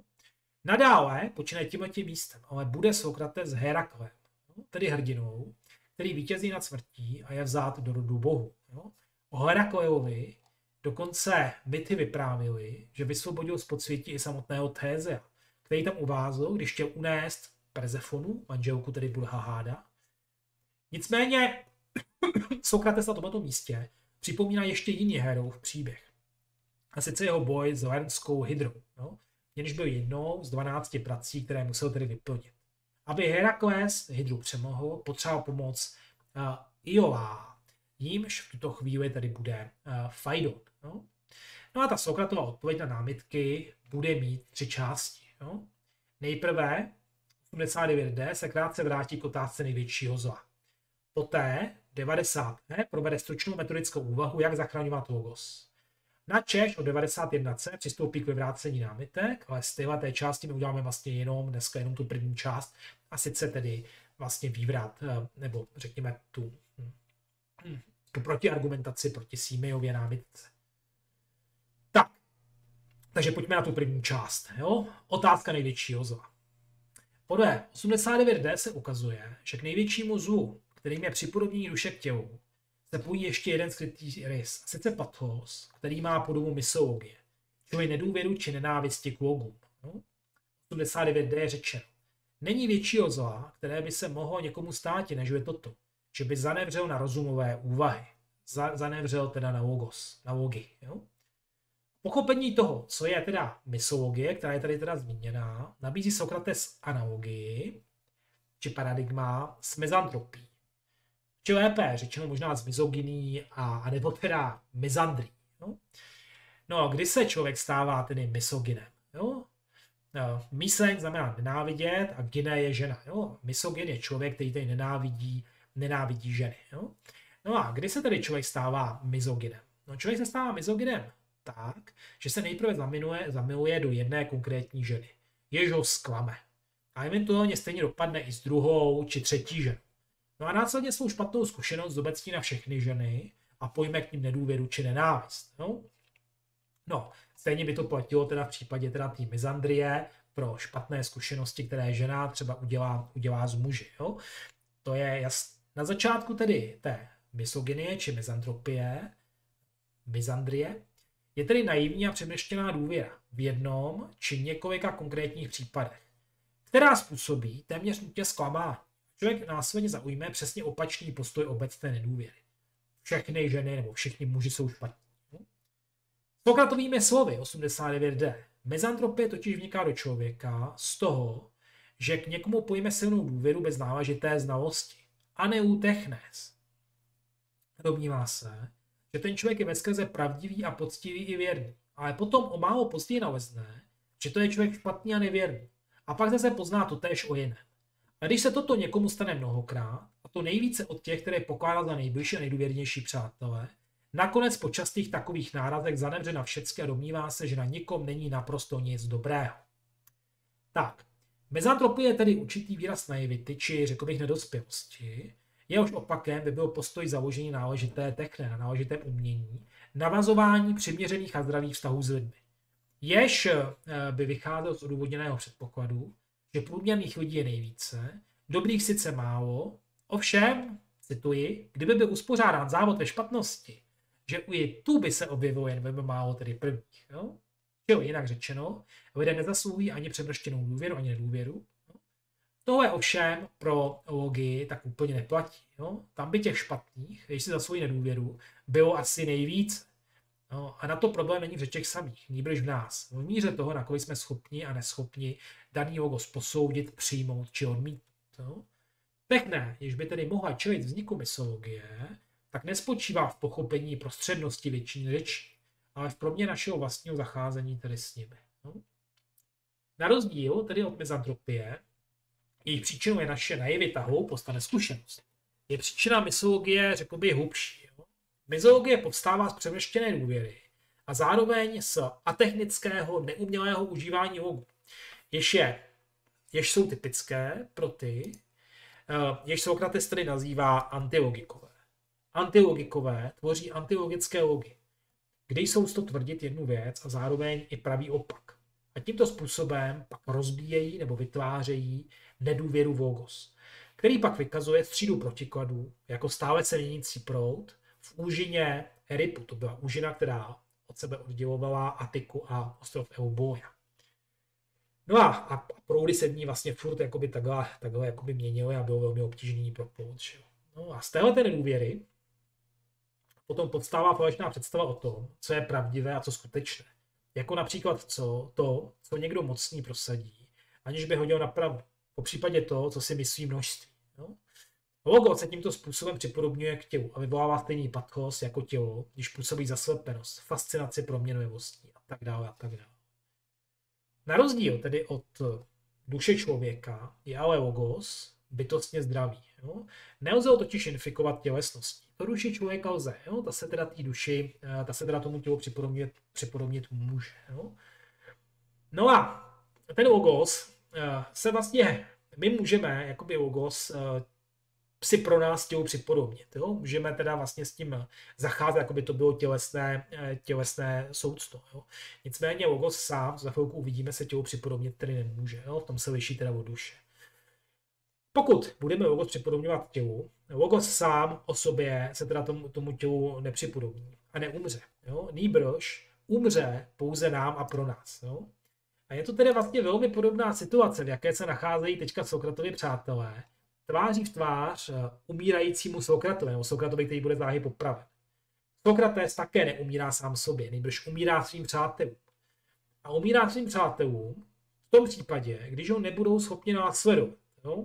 Nadále počne tímhletím místem, ale bude Sokrates Heraklem, tedy hrdinou, který vítězí nad smrtí a je vzát do rodu bohu. O Herakleovi dokonce myty vyprávili, že vysvobodil z podsvětí i samotného Thézea, který tam uvázl, když chtěl unést Persefonu, manželku tedy Burhaháda. Nicméně Sokrates na tomto místě připomíná ještě jiný Hérův příběh. A sice jeho boj s Lernskou hydrou, no? Jenž byl jednou z dvanácti prací, které musel tedy vyplnit. Aby Herakles hydru přemohl, potřeboval pomoc uh, Iolá, jímž v tuto chvíli tady bude uh, Fajdon. No? no a ta Sokratova odpověď na námitky bude mít tři části. No? Nejprve osmdesát devět D se krátce vrátí k otázce největšího zla. Poté devadesát D provede stručnou metodickou úvahu, jak zachraňovat logos. Na Češ o devadesát jedna C přistoupí k vyvrácení námitek, ale z téhle části my uděláme vlastně jenom dneska jenom tu první část, a sice tedy vlastně vývrat, nebo řekněme tu, tu protiargumentaci proti Símejově námitce. Tak, takže pojďme na tu první část. Jo? Otázka největšího zla. Podle osmdesát devět D se ukazuje, že k největšímu zlu, kterým je připodobnění duše k tělu, se pojí ještě jeden skrytý rys, a sice pathos, který má podobu mysologie, čili nedůvěru či nenávisti k logům. No? osmdesát devět D je řečeno. Není většího zla, které by se mohlo někomu stát, než je toto, že by zanevřel na rozumové úvahy. Za, zanevřel teda na logos, na logy. Jo? Pochopení toho, co je teda mysologie, která je tady teda zmíněná, nabízí Sokrates analogii, či paradigma s mizantropií. Či lépe řečeno možná s mizogyní a, a nebo teda mizandrií. No? no, kdy se člověk stává tedy misogynem? Jo? Míseň znamená nenávidět a gyne je žena. Jo? Misogyn je člověk, který tady nenávidí, nenávidí ženy. Jo? No a kdy se tedy člověk stává mizogynem? No člověk se stává mizogynem tak, že se nejprve zamiluje, zamiluje do jedné konkrétní ženy. Jež ho zklame. A eventuálně stejně dopadne i s druhou či třetí ženou. No a následně svou špatnou zkušenost zobecní na všechny ženy a pojme k ním nedůvěru či nenávist. No, no stejně by to platilo teda v případě teda té mizandrie pro špatné zkušenosti, které žena třeba udělá, udělá z muži. Jo? To je jasné. Na začátku tedy té misogynie či mizantropie, mizandrie, je tedy naivní a přemrštěná důvěra v jednom či několika konkrétních případech, která způsobí téměř nutně zklamání. Člověk následně zaujme přesně opačný postoj obecné nedůvěry. Všechny ženy nebo všichni muži jsou špatní. Sokratovými slovy osmdesát devět d. Mizantropie totiž vniká do člověka z toho, že k někomu pojme silnou důvěru bez náležité znalosti. Aneutechnes. Domnívá se, že ten člověk je veskrze pravdivý a poctivý i věrný. Ale potom o málo později nalezne, že to je člověk špatný a nevěrný. A pak zase pozná to též o jiném. A když se toto někomu stane mnohokrát, a to nejvíce od těch, které pokládá za nejbližší a nejdůvěrnější přátelé, nakonec po častých takových nárazech zanemře na všecky a domnívá se, že na nikom není naprosto nic dobrého. Tak, mizantropie je tedy určitý výraz naivity, či řekl bych nedospělosti. Jehož opakem by byl postoj založení náležité techne, na náležitém umění, navazování přiměřených a zdravých vztahů s lidmi. Jež by vycházel z odůvodněného předpokladu, že průměrných lidí je nejvíce, dobrých sice málo, ovšem, cituji, kdyby byl uspořádán závod ve špatnosti, že i tu by se objevilo jen velmi málo tedy prvních. Jo? Čili jinak řečeno, lidé nezasluhují ani přemrštěnou důvěru, ani nedůvěru. Jo? Tohle ovšem pro logii tak úplně neplatí. Jo? Tam by těch špatných, když si zasluhují nedůvěru, bylo asi nejvíce. No, a na to problém není v řečech samých, nýbrž v nás. V míře toho, na kolik jsme schopni a neschopni daný logos posoudit, přijmout či odmítnout. No? Techne, jež by tedy mohla čelit vzniku mysologie, tak nespočívá v pochopení prostřednosti většiny řečí, ale v proměně našeho vlastního zacházení tedy s nimi. No? Na rozdíl tedy od mizantropie, jejich příčinou je naše naivita, hloupost a neskušenost. Je příčina mysologie, řekl bych, hlubší. Jo? Mizologie povstává z přemrštěné důvěry a zároveň z atechnického, neumělého užívání logů, jež, je, jež jsou typické pro ty, jež Sokrates tedy nazývá antilogikové. Antilogikové tvoří antilogické logy, kde jsou to tvrdit jednu věc a zároveň i pravý opak. A tímto způsobem pak rozbíjejí nebo vytvářejí nedůvěru v logos, který pak vykazuje třídu protikladů jako stále se měnící proud v úžině Eripu. To byla úžina, která od sebe oddělovala Atiku a ostrov Euboea. No a, a proudy se v ní vlastně furt jakoby takhle, takhle jakoby měnily a bylo velmi obtížný pro proud. No a z téhleté nedůvěry potom povstává falešná představa o tom, co je pravdivé a co skutečné. Jako například co, to, co někdo mocný prosadí, aniž by hodil na pravdu. Po případě to, co si myslí množství. No? Logos se tímto způsobem připodobňuje k tělu a vyvolává stejný pathos jako tělo, když působí zaslepenost, fascinaci proměnlivostí a tak dále a tak dále. Na rozdíl tedy od duše člověka je ale logos bytostně zdravý. Jo? Nelze ho totiž infikovat tělesností. To duši člověka lze. Jo? Ta se teda té duši, ta se teda tomu tělu připodobnit, připodobnit může. Jo? No a ten logos se vlastně, my můžeme jakoby logos si pro nás tělo připodobnit. Jo? Můžeme teda vlastně s tím zacházet, jako by to bylo tělesné, tělesné soudstvo. Jo? Nicméně logos sám, za chvilku uvidíme, se tělo připodobnit tedy nemůže. Jo? V tom se liší teda od duše. Pokud budeme logos připodobňovat tělu, logos sám o sobě se teda tomu, tomu tělu nepřipodobní a neumře. Jo? Nýbrž umře pouze nám a pro nás. Jo? A je to tedy vlastně velmi podobná situace, v jaké se nacházejí teďka Sokratovi přátelé, tváří v tvář umírajícímu Sokratovi, nebo Sokratovi, který bude záhy popraven. Sokrates také neumírá sám sobě, nejbrž umírá svým přátelům. A umírá svým přátelům v tom případě, když ho nebudou schopni následovat. Jo?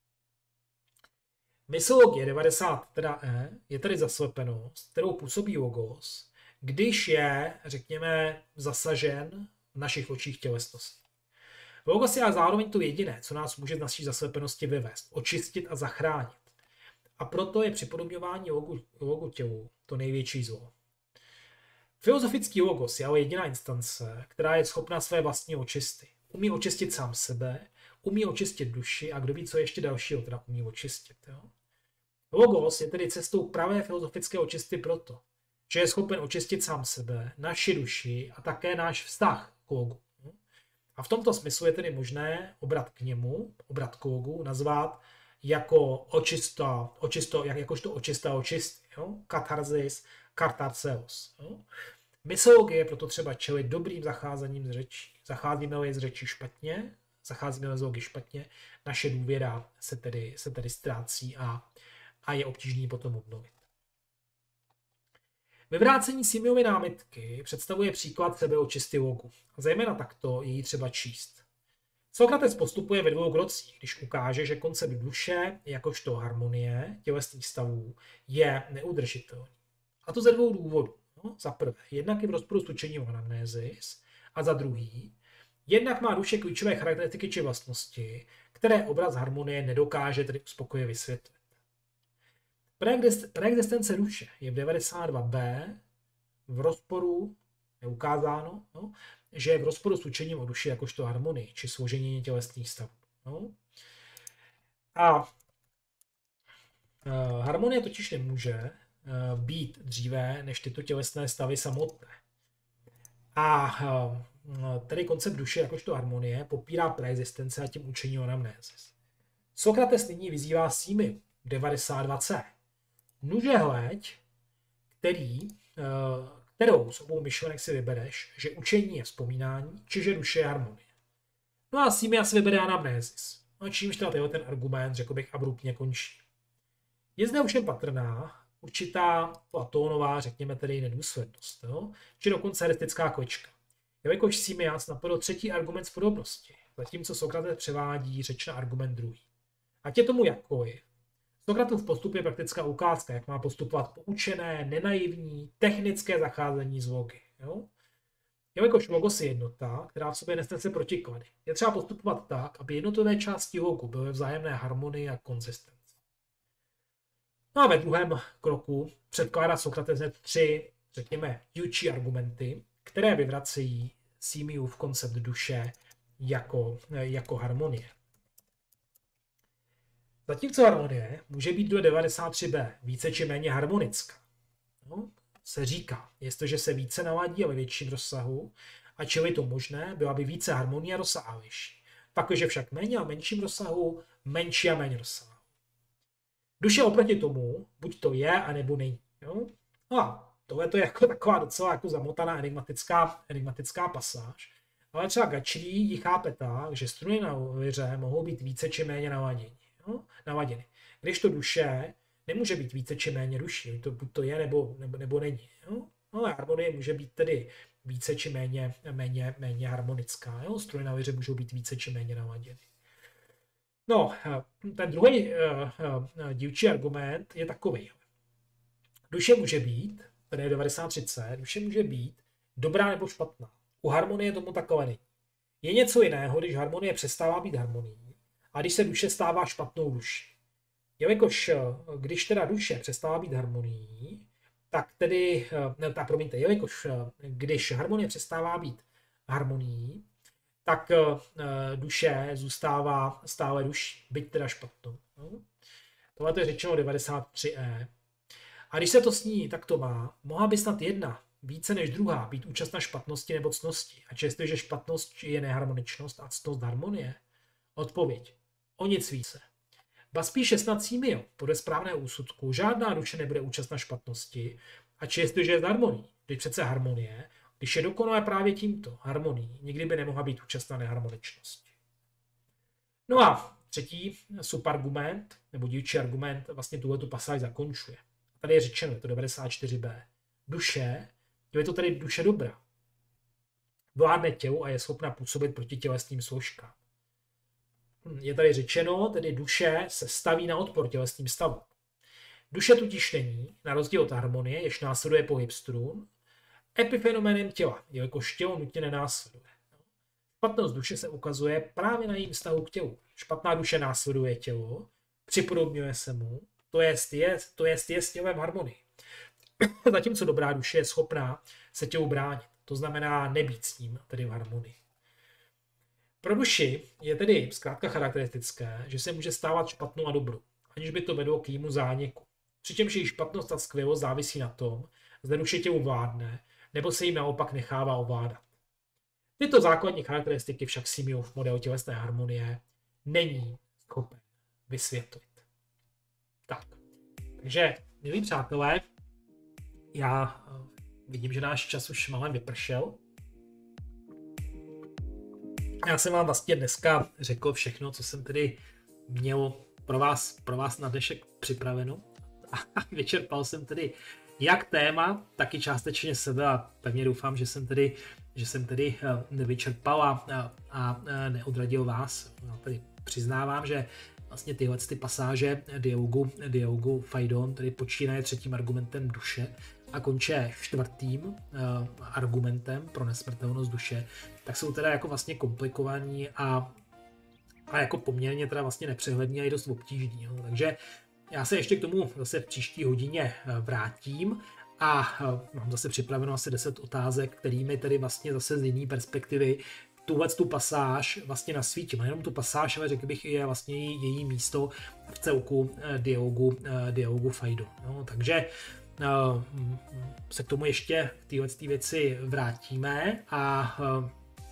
Mysologie devadesát teda E je tedy zaslepenost, kterou působí logos, když je, řekněme, zasažen v našich očích tělesností. Logos je ale zároveň to jediné, co nás může z naší zaslepenosti vyvést, očistit a zachránit. A proto je připodobňování logu, logu tělu to největší zlo. Filozofický logos je ale jediná instance, která je schopná své vlastní očisty. Umí očistit sám sebe, umí očistit duši a kdo ví, co ještě dalšího teda umí očistit. Jo? Logos je tedy cestou pravé filozofické očisty proto, že je schopen očistit sám sebe, naši duši a také náš vztah k logu. A v tomto smyslu je tedy možné obrat k němu, obrat k logu, nazvat jako očista, očisto, jak, jakožto očista očisty. Jo? Katharsis, katarseos. Jo? Mysl je proto třeba čelit dobrým zacházením z řečí. Zacházíme-li z řečí špatně, zacházíme z logy špatně, naše důvěra se tedy, se tedy ztrácí a, a je obtížný potom obnovit. Vyvrácení Simiovy námitky představuje příklad sebeočisty logu. A zejména takto je jí třeba číst. Sokrates postupuje ve dvou krocích, když ukáže, že koncept duše, jakožto harmonie tělesných stavů, je neudržitelný. A to ze dvou důvodů. No, za prvé, jednak je v rozporu s učením anamnézis, a za druhý, jednak má duše klíčové charakteristiky či vlastnosti, které obraz harmonie nedokáže tedy uspokojivě vysvětlit. Preexistence duše je v devadesát dva bé v rozporu, je ukázáno, no, že je v rozporu s učením o duši jakožto harmonii, či složení tělesných stavů. No. A uh, harmonie totiž nemůže uh, být dříve než tyto tělesné stavy samotné. A uh, tedy koncept duše jakožto harmonie popírá preexistence a tím učení o anamnézis. Sokrates nyní vyzývá Simiu v devadesát dva cé. Nuže hleď, který, kterou z obou myšlenek si vybereš, že učení je vzpomínání, či že duše je harmonie. No a Simia si vybere anamnézis. No čímž teda tenhle ten argument, řekl bych, abruptně končí. Je zde ovšem patrná určitá Platónová, řekněme tedy nedůslednost, jo? Či dokonce heretická klička. Jelikož Simias napadl třetí argument z podobnosti, zatímco Sokrates převádí řeč na argument druhý. Ať je tomu jakkoliv. Sokratův postup je praktická ukázka, jak má postupovat poučené, nenaivní, technické zacházení z logy. Jo? Jelikož logos je jednota, která v sobě nese protiklady. Je třeba postupovat tak, aby jednotlivé části logu byly ve vzájemné harmonii a konzistenci. No a ve druhém kroku předkládá Sokrates tři, řekněme, dílčí argumenty, které vyvracejí Simiův koncept duše jako, jako harmonie. Zatímco harmonie může být do devadesát tři bé více či méně harmonická. No, se říká, jestliže se více naladí a ve větším rozsahu, a čili to možné, byla by více harmonie a rozsáhlejší. Pakliže však méně a menším rozsahu, menší a méně rozsahu. Duše oproti tomu, buď to je, anebo není. Jo? No a tohle to je jako taková docela jako zamotaná enigmatická, enigmatická pasáž. Ale třeba Gačrí ji chápe tak, že struny na liře mohou být více či méně naladěny. No, naladěny. Když to duše nemůže být více či méně duší, to buď to je, nebo, nebo, nebo není. Jo? No, a harmonie může být tedy více či méně, méně, méně harmonická. Jo? Struny na liře můžou být více či méně naladěny. No, ten druhý uh, uh, dílčí argument je takový. Duše může být, tady je devadesát tři cé, duše může být dobrá nebo špatná. U harmonie tomu takové není. Je něco jiného, když harmonie přestává být harmonií a když se duše stává špatnou duší. Jelikož, když teda duše přestává být harmonií, tak tedy, ne, tak promiňte, jelikož když harmonie přestává být harmonií, tak duše zůstává stále duší, byť teda špatnou. Tohle je řečeno devadesát tři é. A když se to sní, tak to má, mohla by snad jedna, více než druhá, být účastna špatnosti nebo ctnosti. A často, že špatnost je neharmoničnost a ctnost harmonie? Odpověď. O nic více. Ba spíše snad Simio, podle správného úsudku, žádná duše nebude účastna špatnosti a často, že je harmonie. Když přece harmonie, když je dokonalé právě tímto, harmonií, nikdy by nemohla být účastna neharmoničnosti. No a třetí subargument, nebo dílčí argument, vlastně tuhletu pasáž zakončuje. Tady je řečeno, je to devadesát čtyři bé. Duše, je to tedy duše dobra. Vládne tělu a je schopna působit proti tělesným složkám. Je tady řečeno, tedy duše se staví na odpor tělesným stavům. Duše tudíž není, na rozdíl od harmonie, jež následuje pohyb strun, epifenoménem těla, jelikož tělo nutně nenásleduje. Špatnost duše se ukazuje právě na jejím vztahu k tělu. Špatná duše následuje tělo, připodobňuje se mu, to jest je, to jest je s tělem v harmonii. Zatímco dobrá duše je schopná se tělu bránit. To znamená nebýt s ním, tedy v harmonii. Pro duši je tedy zkrátka charakteristické, že se může stávat špatnou a dobrou, aniž by to vedlo k jejímu zániku. Přičemž její špatnost a skvělost závisí na tom, zda duše tělu vládne, nebo se jim naopak nechává ovládat. Tyto základní charakteristiky však Simiův model tělesné harmonie není schopen vysvětlit. Tak, takže, milí přátelé, já vidím, že náš čas už malem vypršel. Já jsem vám vlastně dneska řekl všechno, co jsem tedy měl pro vás, pro vás na dnešek připraveno. A vyčerpal jsem tedy jak téma, tak i částečně sebe a pevně doufám, že jsem tedy, že jsem tedy nevyčerpal a, a, a neodradil vás. Já tedy přiznávám, že vlastně tyhle ty pasáže dialogu, dialogu Phaidon, tedy počínaje třetím argumentem duše a končí čtvrtým uh, argumentem pro nesmrtelnost duše, tak jsou teda jako vlastně komplikovaní a, a jako poměrně teda vlastně nepřehlední a i dost obtížný. Jo. Takže já se ještě k tomu zase v příští hodině vrátím a mám zase připraveno asi deset otázek, kterými tedy vlastně zase z jiné perspektivy tuhle tu pasáž vlastně nasvítím. A jenom tu pasáž, ale řekl bych, je vlastně její místo v celku dialogu, dialogu Phaidon. No, takže uh, se k tomu ještě k téhle věci vrátíme a uh,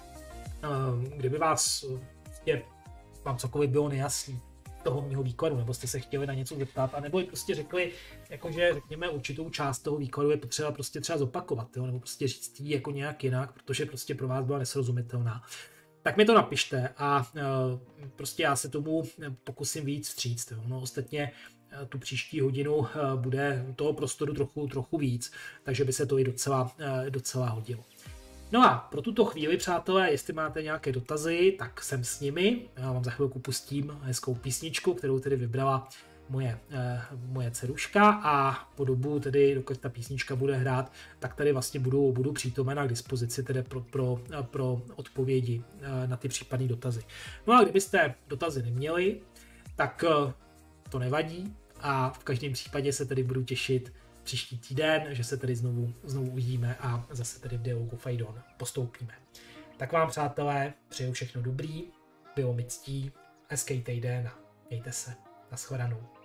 uh, kdyby vás prostě, vám cokoliv bylo nejasný toho mýho výkladu, nebo jste se chtěli na něco zeptat, anebo prostě řekli, jakože řekněme určitou část toho výkladu je potřeba prostě třeba zopakovat, jo, nebo prostě říct jí jako nějak jinak, protože prostě pro vás byla nesrozumitelná. Tak mi to napište a uh, prostě já se tomu pokusím víc vstříct. Jo. No, ostatně uh, tu příští hodinu uh, bude toho prostoru trochu, trochu víc, takže by se to i docela, uh, docela hodilo. No a pro tuto chvíli, přátelé, jestli máte nějaké dotazy, tak jsem s nimi. Já vám za chvilku pustím hezkou písničku, kterou tedy vybrala moje, eh, moje dceruška a po dobu, tedy, dokud ta písnička bude hrát, tak tady vlastně budu, budu přítomen a k dispozici tedy pro, pro, pro odpovědi eh, na ty případné dotazy. No a kdybyste dotazy neměli, tak eh, to nevadí a v každém případě se tedy budu těšit příští týden, že se tedy znovu, znovu uvidíme a zase tedy v dialogu Phaidon postoupíme. Tak vám, přátelé, přeju všechno dobrý, bylo mi ctí, hezký týden a mějte se. Naschledanou.